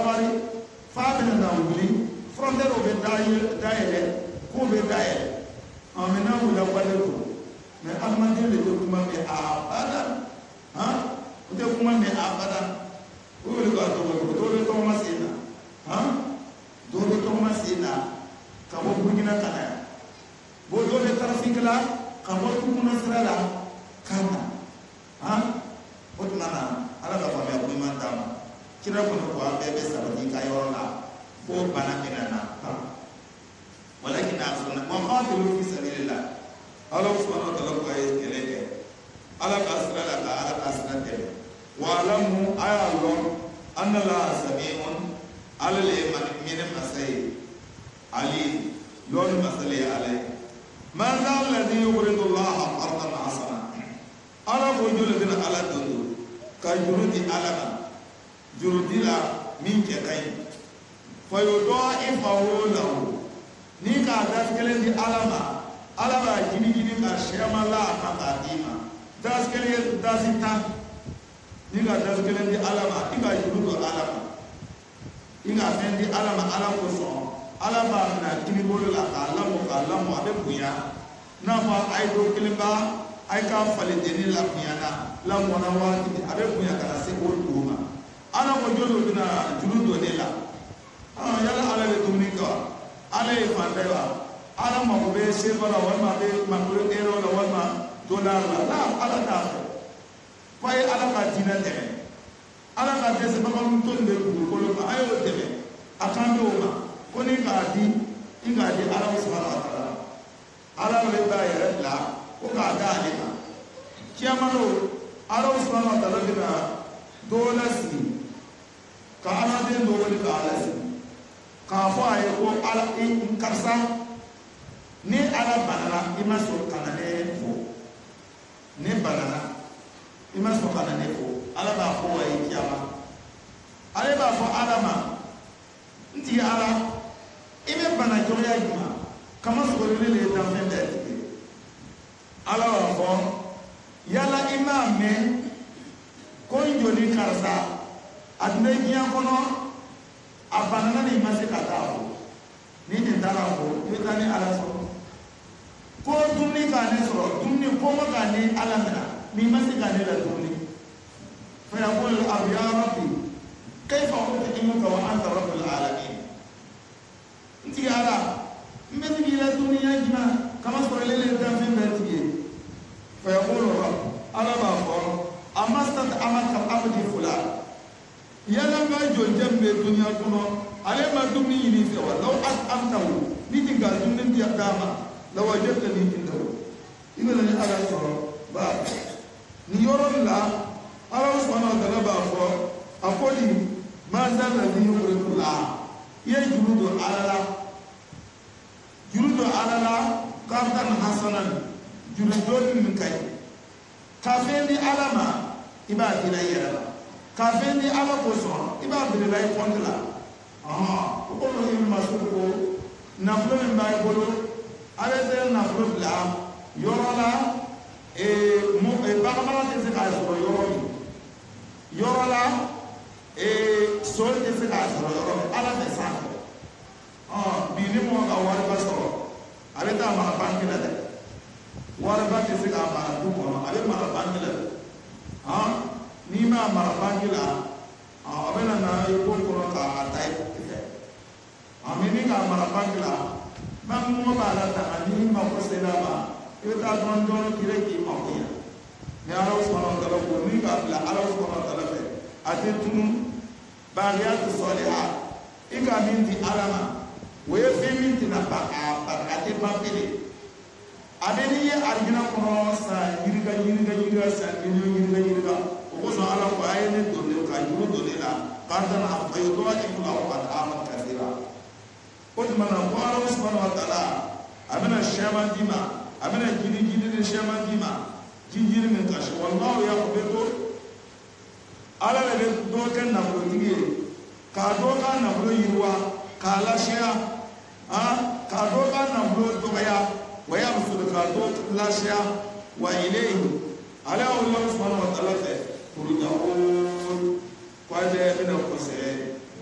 fari fa bɛ na wuli frontière bɛ dayɛlɛ ko bɛ dayɛlɛ mɛ n'a wulila wale to mɛ adamaden de tɛ kuma mɛn abada o tɛ kuma mɛn abada o wele k'a tɔgɔ dɔw bɛ tɔgɔma sen na dɔw bɛ tɔgɔma sen na ka bɔ Burkina ka na yan dɔw bɛ tarafiki la ka bɔ Tukuna sira la ka na o tuma na ala ka faamuya ko ɲuman d'a ma kira kɔni ko an bɛɛ bɛ sabati ka yɔrɔ la fo bana bɛna na walakin asuna wa qatilu fi sabilillah ala subhanahu wa ta'ala ko ay kɛlɛ kɛ ala ka sira la ka ala ka sira tɛmɛ wa alamu aya lɔn anna la sami'un ala le min masai ali lɔn masale ala man za alladhi yuridu allah qardan hasana ala ko jole dina ala dondo ka jurudi ala ma jurudi la min kɛ kai fa yudaifahu lahu ni ka daskelen di alama alama gini ka shema la ka kadima daskelen dasita ni ka daskelen di alama ni ka yurudo alama ni ka fen di alama ala ko so alama na gini bolo la ka alamu abe buya na fa ay do kelimba ay ka fale deni la buya na la mona wa ti abe buya kana se o duma ala ko jolo dina jurudo de la yala ala le dumni ka ala ye fanta wa ala mako bɛ sefa la walima a bɛ makolo euro la walima dollar la ala t'a fɛ fa ye ala ka diinɛ tɛmɛ ala ka dɛsɛbagatɔ nin bɛ dugukolo kan a y'o dɛmɛ a kan bɛ o ma ko ni k'a di i k'a di ala subhanahu wa ta'ala ala le b'a yɛrɛ bila ko k'a da ale ma kiyamalo ala subhanahu wa ta'ala bɛna dɔ lasigi ka ala den dɔ wele ka ala sigi k'a fɔ a ye ko ala karisa ni ala banana i ma sɔn ka na ne fo ni banana i ma sɔn ka na ne fo ala b'a fɔ wa ye kiyama ale b'a fɔ ala ma n tigi ala i bɛ bana cogoya jumɛn kama sɔgɔli ne le ye danfɛn bɛɛ tigɛ ala b'a fɔ yala i m'a mɛn ko n joli karisa a tun bɛ diɲɛ kɔnɔ a banana ni ma se ka taa fo ni nin taara fo i bɛ taa ni ala sɔrɔ ko dumuni k'a ne sɔrɔ dumuni kɔngɔ k'a ni ala minɛ ni ma se ka ne la dumuni fa yaqulu ya rabbi kayfa utimuka wa anta rabbul alamin n tigi ala n bɛ tigi la dumuni ya jumɛn kama sɔrɔ lele danfɛn bɛɛ tigi ye fa yaqulu rabb ala b'a fɔ amastata amaka abdi fulan yala n ka jɔnjɛ min bɛ duniya kɔnɔ ale ma dumuni ɲini fɛ wa law at'amtahu ni ti ka dumuni di d'a ma lawajadtani indahu i bɛna ni ala sɔrɔ ba nin yɔrɔ la ala subhanahu wa ta'ala b'a fɔ a ko nin maza ladhi yuridu la i ye juru don ala la qardan hasanan juru dɔɔni min ka ɲi ka fɛn di ala ma i b'a di la i yɛrɛ la ka fɛn di ala kosɔn i b'a bila i kɔnti la o kɔrɔ ye masuru ko nafolo min b'a bolo ale tɛ nafolo bila yɔrɔ la baganmara tɛ se k'a sɔrɔ yɔrɔ min yɔrɔ la sɔli tɛ se k'a sɔrɔ yɔrɔ min ala tɛ sanfɛ bi ni mɔgɔ ka wariba sɔrɔ a bɛ taa mara banki la dɛ wariba tɛ se k'a mara du kɔnɔ a bɛ mara banki la dɛ n'i m'a mara banki la a bɛ na i ko kɔnɔ k'a ta i fɛ mɛ ni k'a mara banki la banki mɔgɔ b'a la ta ni mako sera ma i bɛ taa dɔɔni dɔɔni kiri k'i mako ɲɛ ni ala subhanahu wa ta'ala ko ni k'a bila ala subhanahu wa ta'ala fɛ a tɛ tunu baariyatu saliha i ka min di ala ma o ye fɛn min tɛna ban a tɛ ban kelen a bɛ n'i ye alijina kɔnɔ san yirika san yirika o kosɔn ala ko a ye ne don ne ka juru don ne la qardan fayudaifuhu ad'afan kathira o tuma na ko ala subhanahu wa ta'ala a bɛna sɛman d'i ma a bɛna jiri ni sɛman d'i ma jiri min ka se wallahu yaqbidu ala yɛrɛ bɛ dɔ kɛ nafolotigi ye k'a dɔ ka nafolo yiriwa k'a lasiya k'a dɔ ka nafolo dɔgɔya wa yabsutu k'a dɔ lasiya wa ilayhi ala Allah subhanahu wa ta'ala fɛ turja'un ko ale bɛna kɔsɛbɛ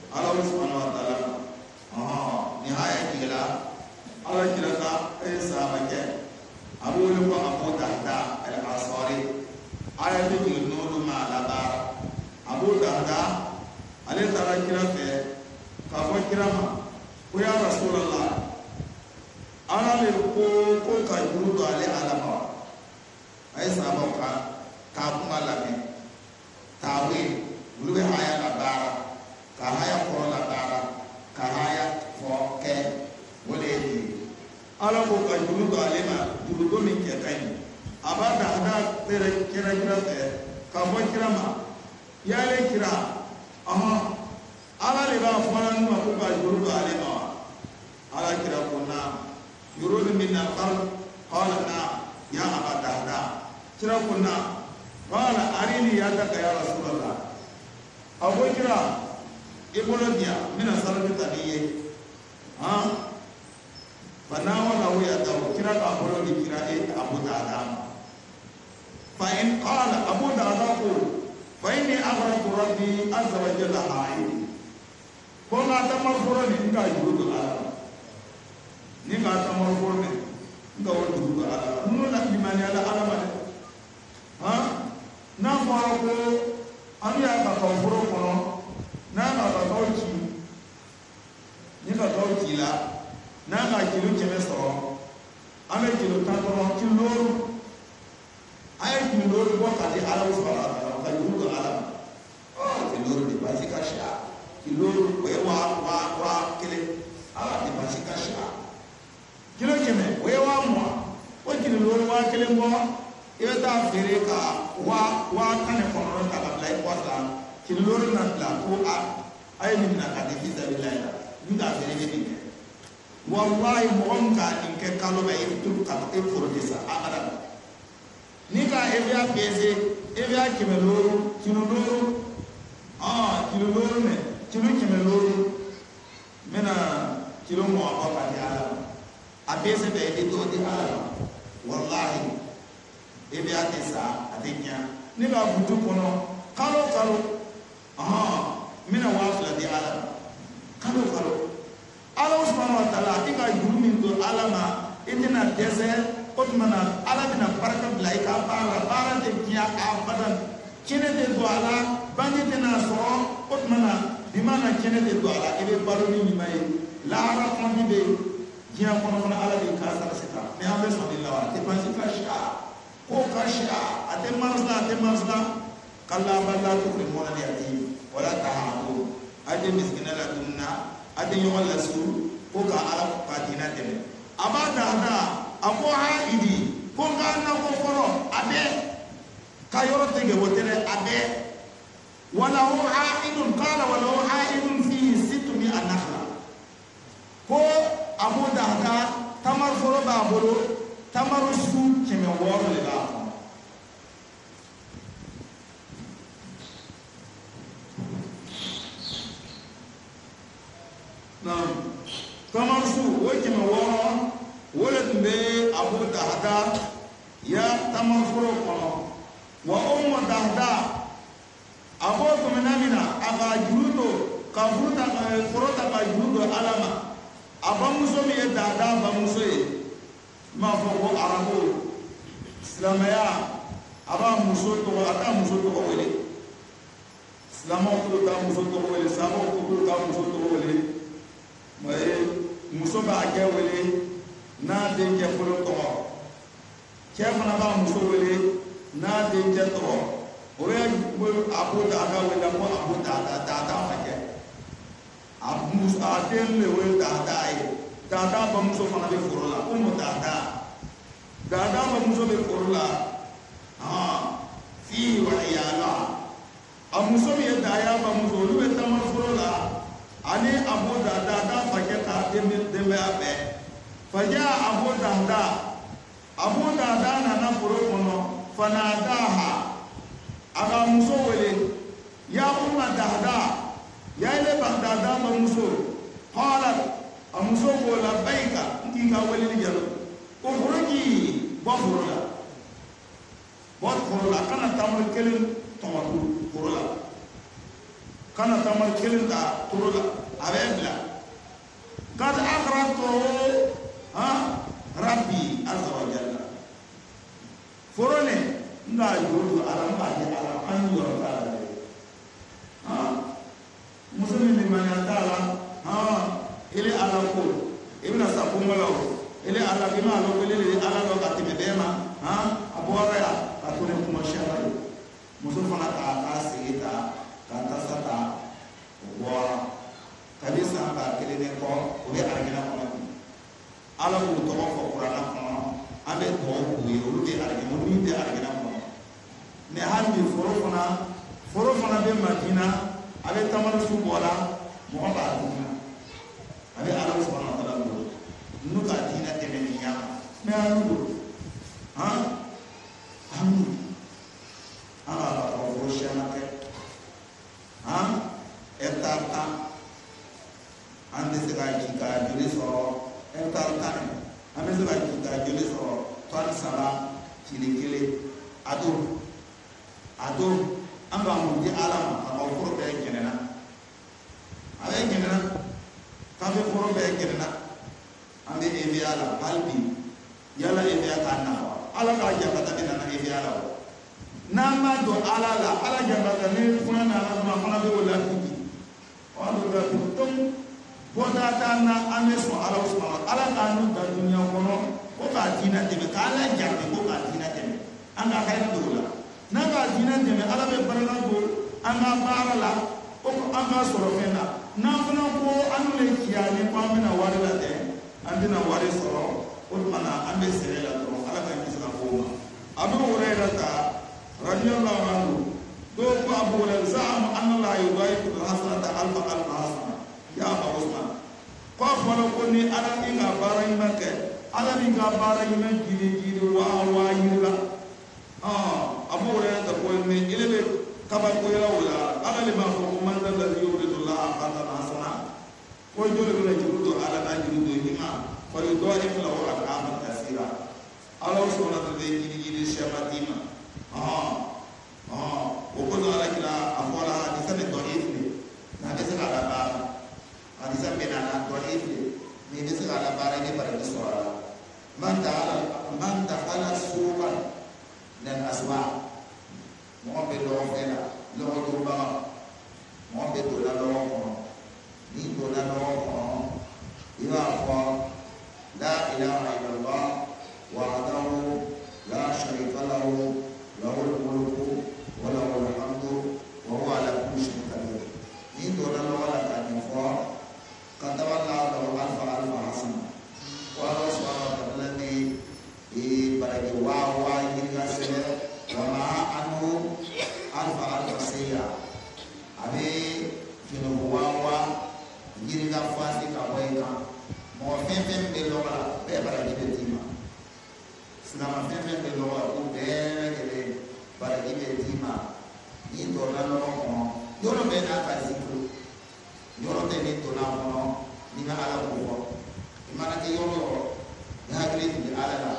Allah subhanahu wa ta'ala nihaya kila Allah kila ka sahaba ke Abu Darda al-Ansari ala bi nuru ma la Abu Darda ale tara kira fe ka fo kira ma ko ya Rasulullah ana le ko ka juru ale alama ay sahaba ka kuma la me tawi lube haya la bara ka haya ko la bara ka haya fo ke wole di ala ko ka juru ale ma juru do min ke kai aba Darda tere kira fe ka fo kira ma ya le kira ala le ba fana numa ko ka juru ale ma ala kira ko na yuru min al-ard qala na ya aba Darda kira ko na qala arini ya ta ya Rasulullah abu kira ibnu dia min asarabi tadiye fana wala ya ta kira ka abu di kira Abu Darda fa in qala Abu Darda ko fa inni aghraqu rabbi azza wa jalla ha'i ko na ta marfuro ni ka juru ala ni ka ta marfuro ni nga wa juru ala nu na imani ala alama na fara ko an ya ka furo kono na ka tawci ni ka tawci la na ka kilo keme so ame kilo ta kono kilo ay kilo ko ka di ala subhanahu wa ta'ala ka juru ala kilo di basi ka sha kilo we wa kile ala di basi ka sha kilo keme we wa mo o kilo wa kile mo ibe ta fere ka wa tane kono ta ka lai kwata kilo na la ko ay min na ka di billahi ni da fere ni wallahi mo ka in ke kalo ba itu ka e foro desa abada ni ka evia pese evia keme loro kilo loro kilo loro ne kilo keme loro mena kilo mo apa di alam abese be di to di alam wallahi evia desa adenya ni ba butu kono kalo mena wafla di alam kalo Allah subhanahu wa ta'ala ika yuru to alama itina dese otmana ala bina baraka blaika bara de kiya abadan kene de duala bandi dina so otmana dimana kene de duala ibe baroni ni mai la rahmani be kiya kono ala de ka sa sita ne ambe sallallahu te pansi kasha ko kasha ate marsla kalla balla to mona de ati wala tahabu ade miskina la dunna ade yola su ko ka ala patina deme abada da abo haidi ko ga na ko foro abe kayoro tege wotere abe wala hu haidun qala wala hu haidun fi 600 nakhla ko abu da tamar foro ba bolo tamaru su keme woro le ba kamar su wake mawa wala tumbe Abu Darda ya tamar furo kono wa ummu Darda Abu tumenamina aga judo ka furota ka judo alama abamuso mi Darda bamuso ma fo arabu islamaya aba muso to ata muso to wele islamo to ta muso to wele sabo to ta muso to wele muso ba ke wele na de ke folo to ke fana ba muso wele na de ke to o ya Abu Darda wele ko Abu Darda fa ke abu atem le wele Darda ba muso fana be forola Ummu Darda ba muso be forola fi wa iyala amuso mi daya ba muso lu be tamar forola ani Abu Darda faketa dembe abe faja Abu Darda na furo kono fanadaha aga muso wele ya Ummu Darda ya ile Darda ba muso qala amuso ko labbaika nginga wele jalo ko furuki bo furula kana tamul kelim tomatu furula kana tamar kilin da turula abemla kad akhratu rabbi azza wa jalla forone nga yudu alam ba di alam an yoro ta musulmi liman ta'ala ile ala ko ibn sakumala ile ala bima lo ile ala lo ka timedema abora ya atune kuma shara musul fana ta sigita ka tasata wa kabisa ba kele ne ko o be argina ko ala ko to ko qur'ana ko abe to ko yoro be argina mo ni be argina ko ne handi foro fana be madina abe tamara su bola mo ba dina abe ala subhanahu wa ta'ala nu ka dina temeniya me anu anu ala ba ko shana ke etata ande se ga ki ka juli so etata ande se ga ki ka juli so tan sala kilikili adu amba mu di alama ka ko be genena abe genena ka be foro be genena ande e bi ala halbi yala e bi aka na ala ka jabata bi na e bi ala na ma do ala la ala jabata ni kuna na ma kuna be wala tiki o do ga tum boda ta na ame so ala usman ala ka nu da dunya kono ko ka dina de ka ala jabe ko ka dina de anga kayna do la naga dina deme ala be barala go anga barala o anga soro fena na fana ko anu le kiyani ko amina warila de andina wari soro o mana ambe serela to ala ka kisa ko ma abu hurairah ta radiyallahu anhu do ko abu hurairah za'am anna la yudaifu hasanata alfa hasana ya abu usman ko fala ko ni ala inga barai make ala inga barai men gidi wa yira abu hurairah ta ko me ilebe kaba ko yala wala ala le ma ko man dal ladhi yuridu allah qadana hasana ko jole ko jurudo ala da jurudo hima ko do ifla wa aqama kasira ala usona ta de gidi shabatima o ko do ala kila afola hadisa ne do ifle na de sala da ba hadisa be na do ifle ni de sala da ba ne bare sura man ta'ala suqan dan aswa mo be do fela lo do ba mo be do la lo ko ni do la lo ko ila fa la ilaha illallah wahdahu la sharika lahu lahul mulku wa lahul hamdu wa huwa ala kulli shay'in qadir ni do la lo la ka ni fa katawalla lahu alfa hasana wa Allah subhanahu wa ta'ala ni baragi wa yirga sele wama anu alfa seya abe kino wa yirga fasi ka boyka mo fem be lola be baragi be tima sinama fem be lola ko be ele baragi be tima ni to na no ko yoro be na ka zikru yoro te ni to na ko ni na ala ko imana ke yoro ya gele ni ala la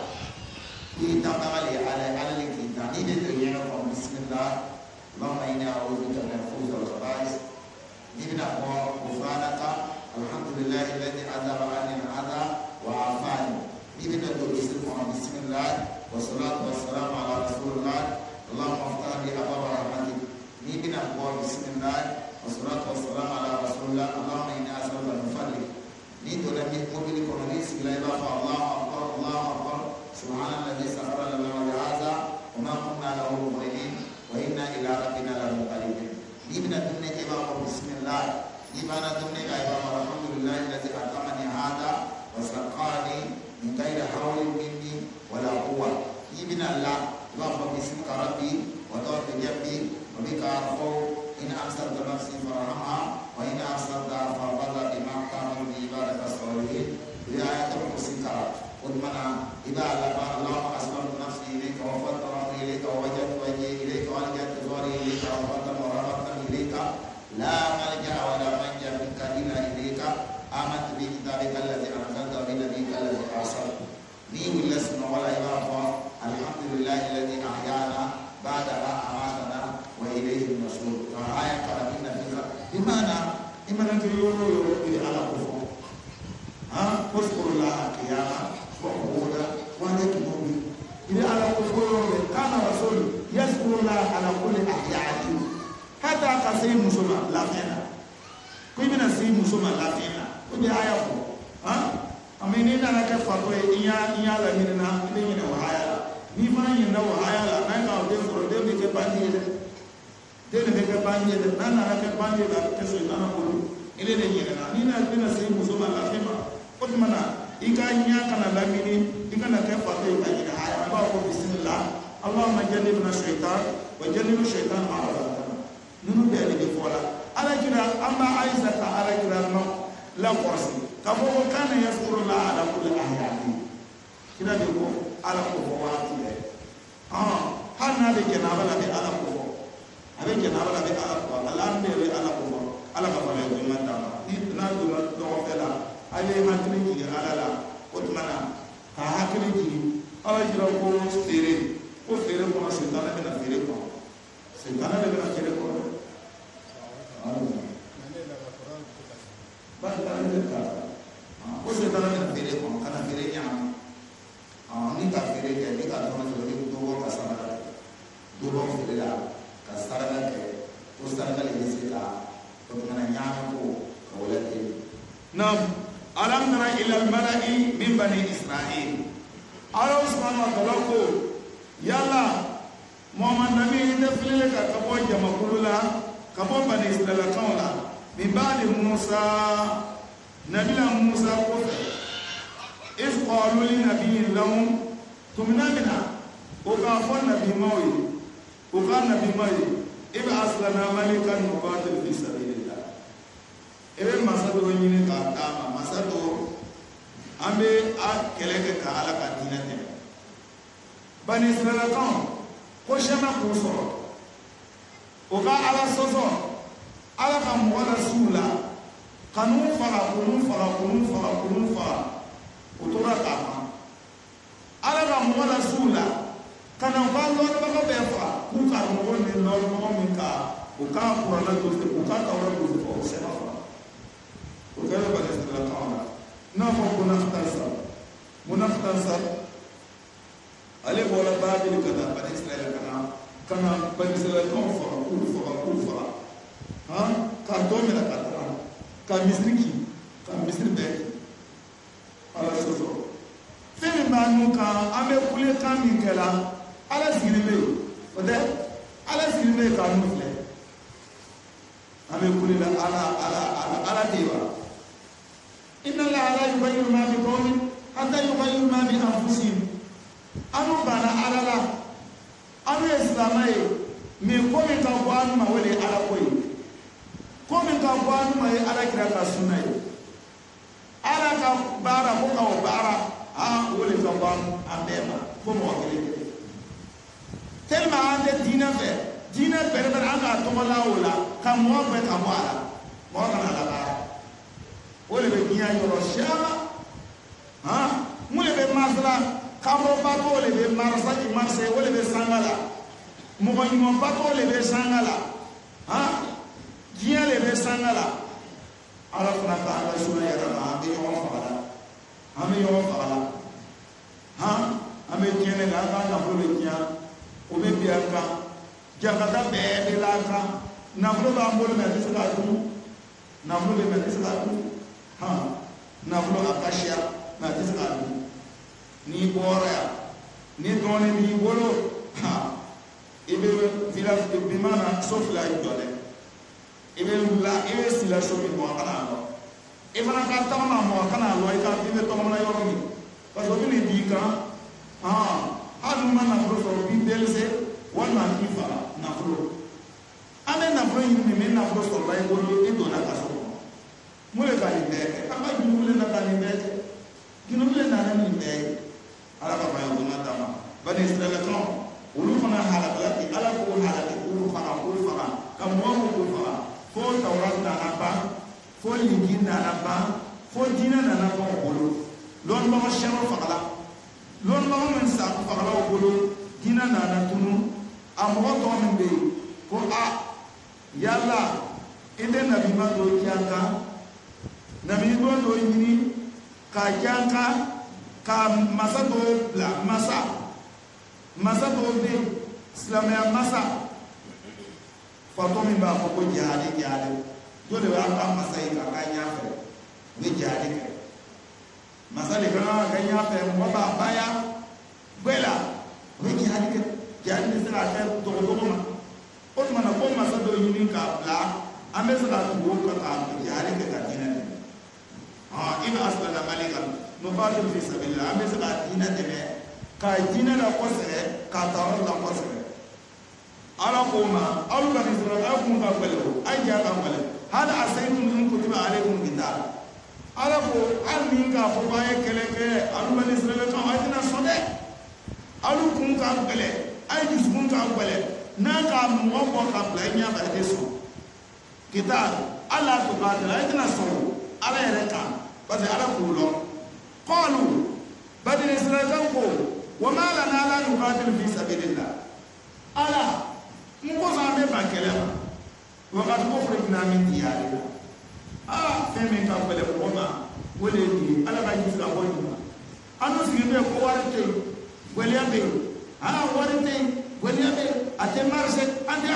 kita kali ala kita ini dunia ko bismillah Allahumma inni a'udzubika min al-khubuthi wal khaba'ith ibna wa ghufranaka alhamdulillah alladhi adaba anni al-adha wa afani ibna bismillah wa salatu wa salam ala rasulillah Allahumma aftah li abwaab rahmatik ibna wa bismillah wa salatu wa salam ala rasulillah Allahumma inni as'aluka min fadlik ni to la mi ko bi ko ni bismillah fa Allahu akbar سبحان الذي سخر لنا هذا وما كنا له مقرنين وإنا إلى ربنا لمنقلبون ابن الدنيا كما بسم الله ابن الدنيا كما الحمد لله الذي أتمني هذا وسقاني من غير حول مني ولا قوة ابن الله وهو باسمك ربي وتوب جنبي وبك أرفع إن أرسلت نفسي فرحمها وإن أرسلتها فقد بما تعمل بعبادك الصالحين بآية المسكرات قلنا إذا الله أسلمت نفسي إليك وفضت أمري إليك ووجدت وجهي إليك وألجأت ظهري إليك وفضت ورفضت إليك لا ملجأ ولا منجا منك إلا إليك آمنت بكتابك الذي أنزلت وبنبيك الذي أرسلت لي والاسم ولا إضافة الحمد لله الذي أحيانا بعد ما أماتنا وإليه النشور. آية قال إن في خلق imana ke yoro ila ala ko ha uskurullah qiyama wa qu'uda wa yakubu ila ala ko kana rasul yazkurullah ala kulli ahyani hata kasai musuma la fena ko ibina sai musuma la fena ko bi aya ko ha amini na ka fatwa iya la hinna ile ni wa aya ni fa yin na wa aya la na ka de ko de ke bandi de ke bandi de na ke bandi la ke so na ko ile ne yin na ni na bina sai musuma la fena ko mana ika nya kana la mini ika na ka fatwa ika ni aya ba ko bismillah allahumma jannibna shaytan wa jannib shaytan ma razaqtana nunu de ni fola ala kira amma aisha ta ala kira no la qursi kabo kana yazkurullah ala kulli ahyani kira de ko ala ko wati de hanna de kenaba la de ala ko abe kenaba la de ala ko ala de ala ko ala ka fala ko mata ni na do fela ale hatri ki ala la otmana ha hakri ki ala jira ko sere ko fere ko setan be na fere ko setan be na fere ko ba ta ni ka ko setan be na fere ko kana fere nya ni ka fere ke ni ka to na do ko ka sara do ko fere la ka sara ke ko sara le ni ta ko mana nya ko wala ke nam alam tara ila al mala'i min bani isra'il Allah subhanahu wa ta'ala ko yalla Muhammad nabi ite fili ka kabo jamakulu la kabo bani israel kan la bi ba'di Musa nabila Musa ko is qalu li nabiyyin lahum tumna mina o ka fo nabi mawi o ka nabi mawi iba aslana malikan muqatil fi sabilillah ebe masado nyini ka tama masado ambe a keleke ka ala ka dinate bani israel kan ko shema ko so o ka ala soso ala ka mo wala sula kanu fara o tora ka ala ka mo wala sula kana ba lo ba ka be fa ku ka mo ni lo mo min ka o ka qur'ana to o ka ta wala ko o shema fa o ka la bani israel kan na fa ko naftansa ale bola babil kada bani israel kana bani israel kan fara ha ka to me la katra ka misri be ala soso femi manu ka ame kule kan min kala ala sigirime o de ala sigirime ka nu fle ame kule la ala dewa inna la ala yubayyin ma bi qawmin hatta yubayyin ma bi anfusihim anu bana alala anu islamai me komi ka bo anu ma wele ala koyi komi ka bo anu ma ye ala kira ka sunna ye ala ka bara ko ka bara wele ka bo ambema fo mo kele telma ande dina fe dina bere bere anga to la wala ka mo be ka bo ala mo kana la bara wele be nya yoro shama mule be masla kamo bato le be marsa ki marse wole be sangala mo ko mo bato le be sangala jiya le be sangala ala fana ta ala sura ya rama be yo fala ame tiene la ka na folo kiya o be biya ka jakata be de la ka na folo ba mbolo me ti sala tu na folo me ti sala tu na folo akashia na ti sala tu ni bora ni doni ni bolo ibe village de bimana sauf la idole ibe sila shobi mo kana no ibe na ka tama mo kana lo ika ibe to mo na yoro ni parce que ni dika hanu mana fro so bi belze wana kifa na fro ame na fro ni me na fro so lai bolo e do na ka so mule ka ni be aka jumule na ka ni be kinule na ni be ala ka fa yona dama bani israel kan ulu fana halaka ala ko halaka ulu fana kam mo ko fana fo tawrat na ba fo linjil na ba fo dina na ba bolo lon ma sharo fala lon ma men sa fala bolo dina na tunu amro to min be ko yalla inde nabi ma do janka nabi do yini ka janka ka masa do la masa do be islamia masa fatomi ba ko jihadi dole wa ka masa yi ka nya fe we jihadi ke masa le kana ka nya fe mo ba baya bela we jihadi ke jihadi ne sira ka to ma o mana ko masa do yini ka la ame sira ko ka jihadi ke ka dina ne ina asbala malikan nubatil fi sabilillah ame sira dina ne ka dina la ko sere ka tawar la ko sere ala ko ma alu bani israel akum ka balo ay ja ka balo hal asaytum in kutiba alaykum kitab ala ko al min ka fo baye kele ke alu bani israel ka ajina sode alu kun ka bale ay jisbun ka bale na ka mo ko ka bala nya ba de so kitab ala to ka de ajina so ala yere ka ba ala ko lo qalu bani israel ko wa ma lana la nuqatil fi sabilillah ala mko zambe bakele ma wakati ko furina min diyare feme ka bele ko ma wole ni ala ba jisa ko ni anu sigibe ko warite wele abe warite wele abe ate marse ande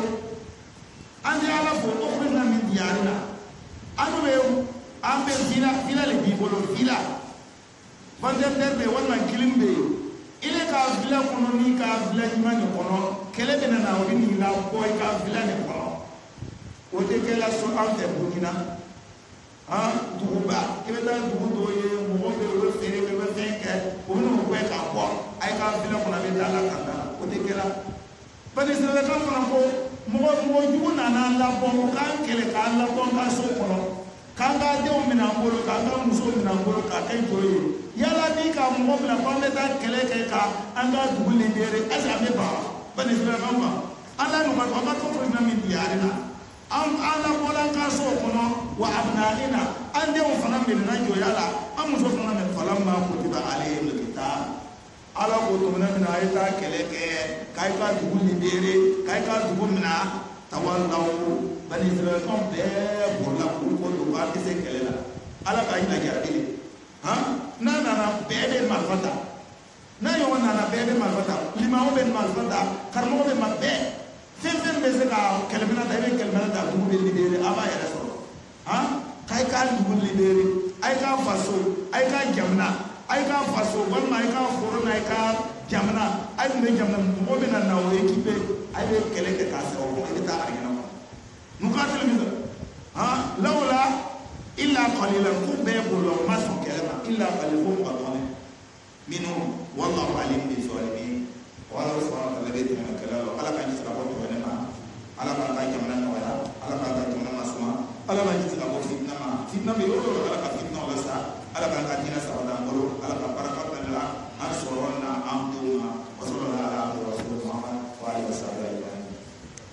ala fo ko furina min diyare na anu be ambe fila le bi bolo fila bande derbe wala kilimbe ile ka vila kono ni ka vila nyimani kono kele bena na odi ni la boy ka vila ne kono o te kela so ante bukina duba kebe ta dubu do ye mo be o fere be be fenke o no ko ka bo ay ka vila kono be dala kanda o te kela bani se le kan kono ko mo jugu na na la bo ka kele ka la bo ka so kono kanga de o mina mbolo kanga muso mina mbolo ka kai joye yala ni ka mo bila ko le ta kele ke ka anga dubu le dere asa me ba bani se le kan ma ala no ma ko ko na mi diarina am ala bola ka so kono wa abnaina ande o fana min na joyala am muso fana min fala ma ko tiba alayhim alkitab ala ko to na min ayata kele ke kai ka dubu le dere kai ka dubu mina tawallaw bani se le kan be bola ko do ba se kele la ala ka ina jarabili na bebe malfata na yo na bebe malfata lima o ben malfata karmo be mabbe fen be se ka kelmena da be kelmena da du be libere aba ya so kai ka du libere ai ka faso ai ka jamna ai ka faso wal mai ka foro na ai ka jamna ai me jamna mo be na o equipe ai be kele ke ka se o ko ita ari na nu ka tele mi lawla illa qalilan kubbe bolo maso kelma illa qalilun qadani minhu wallahu alim bi zalimin wa la subhanahu wa ta'ala min kalalo ala kan jisa ko to ma ala kan ka jamna no wala ala kan ka jamna masuma ala kan jisa ko fitna be yo ala ka fitna wala sa ala kan ka dina sa wala ngolo ala ka baraka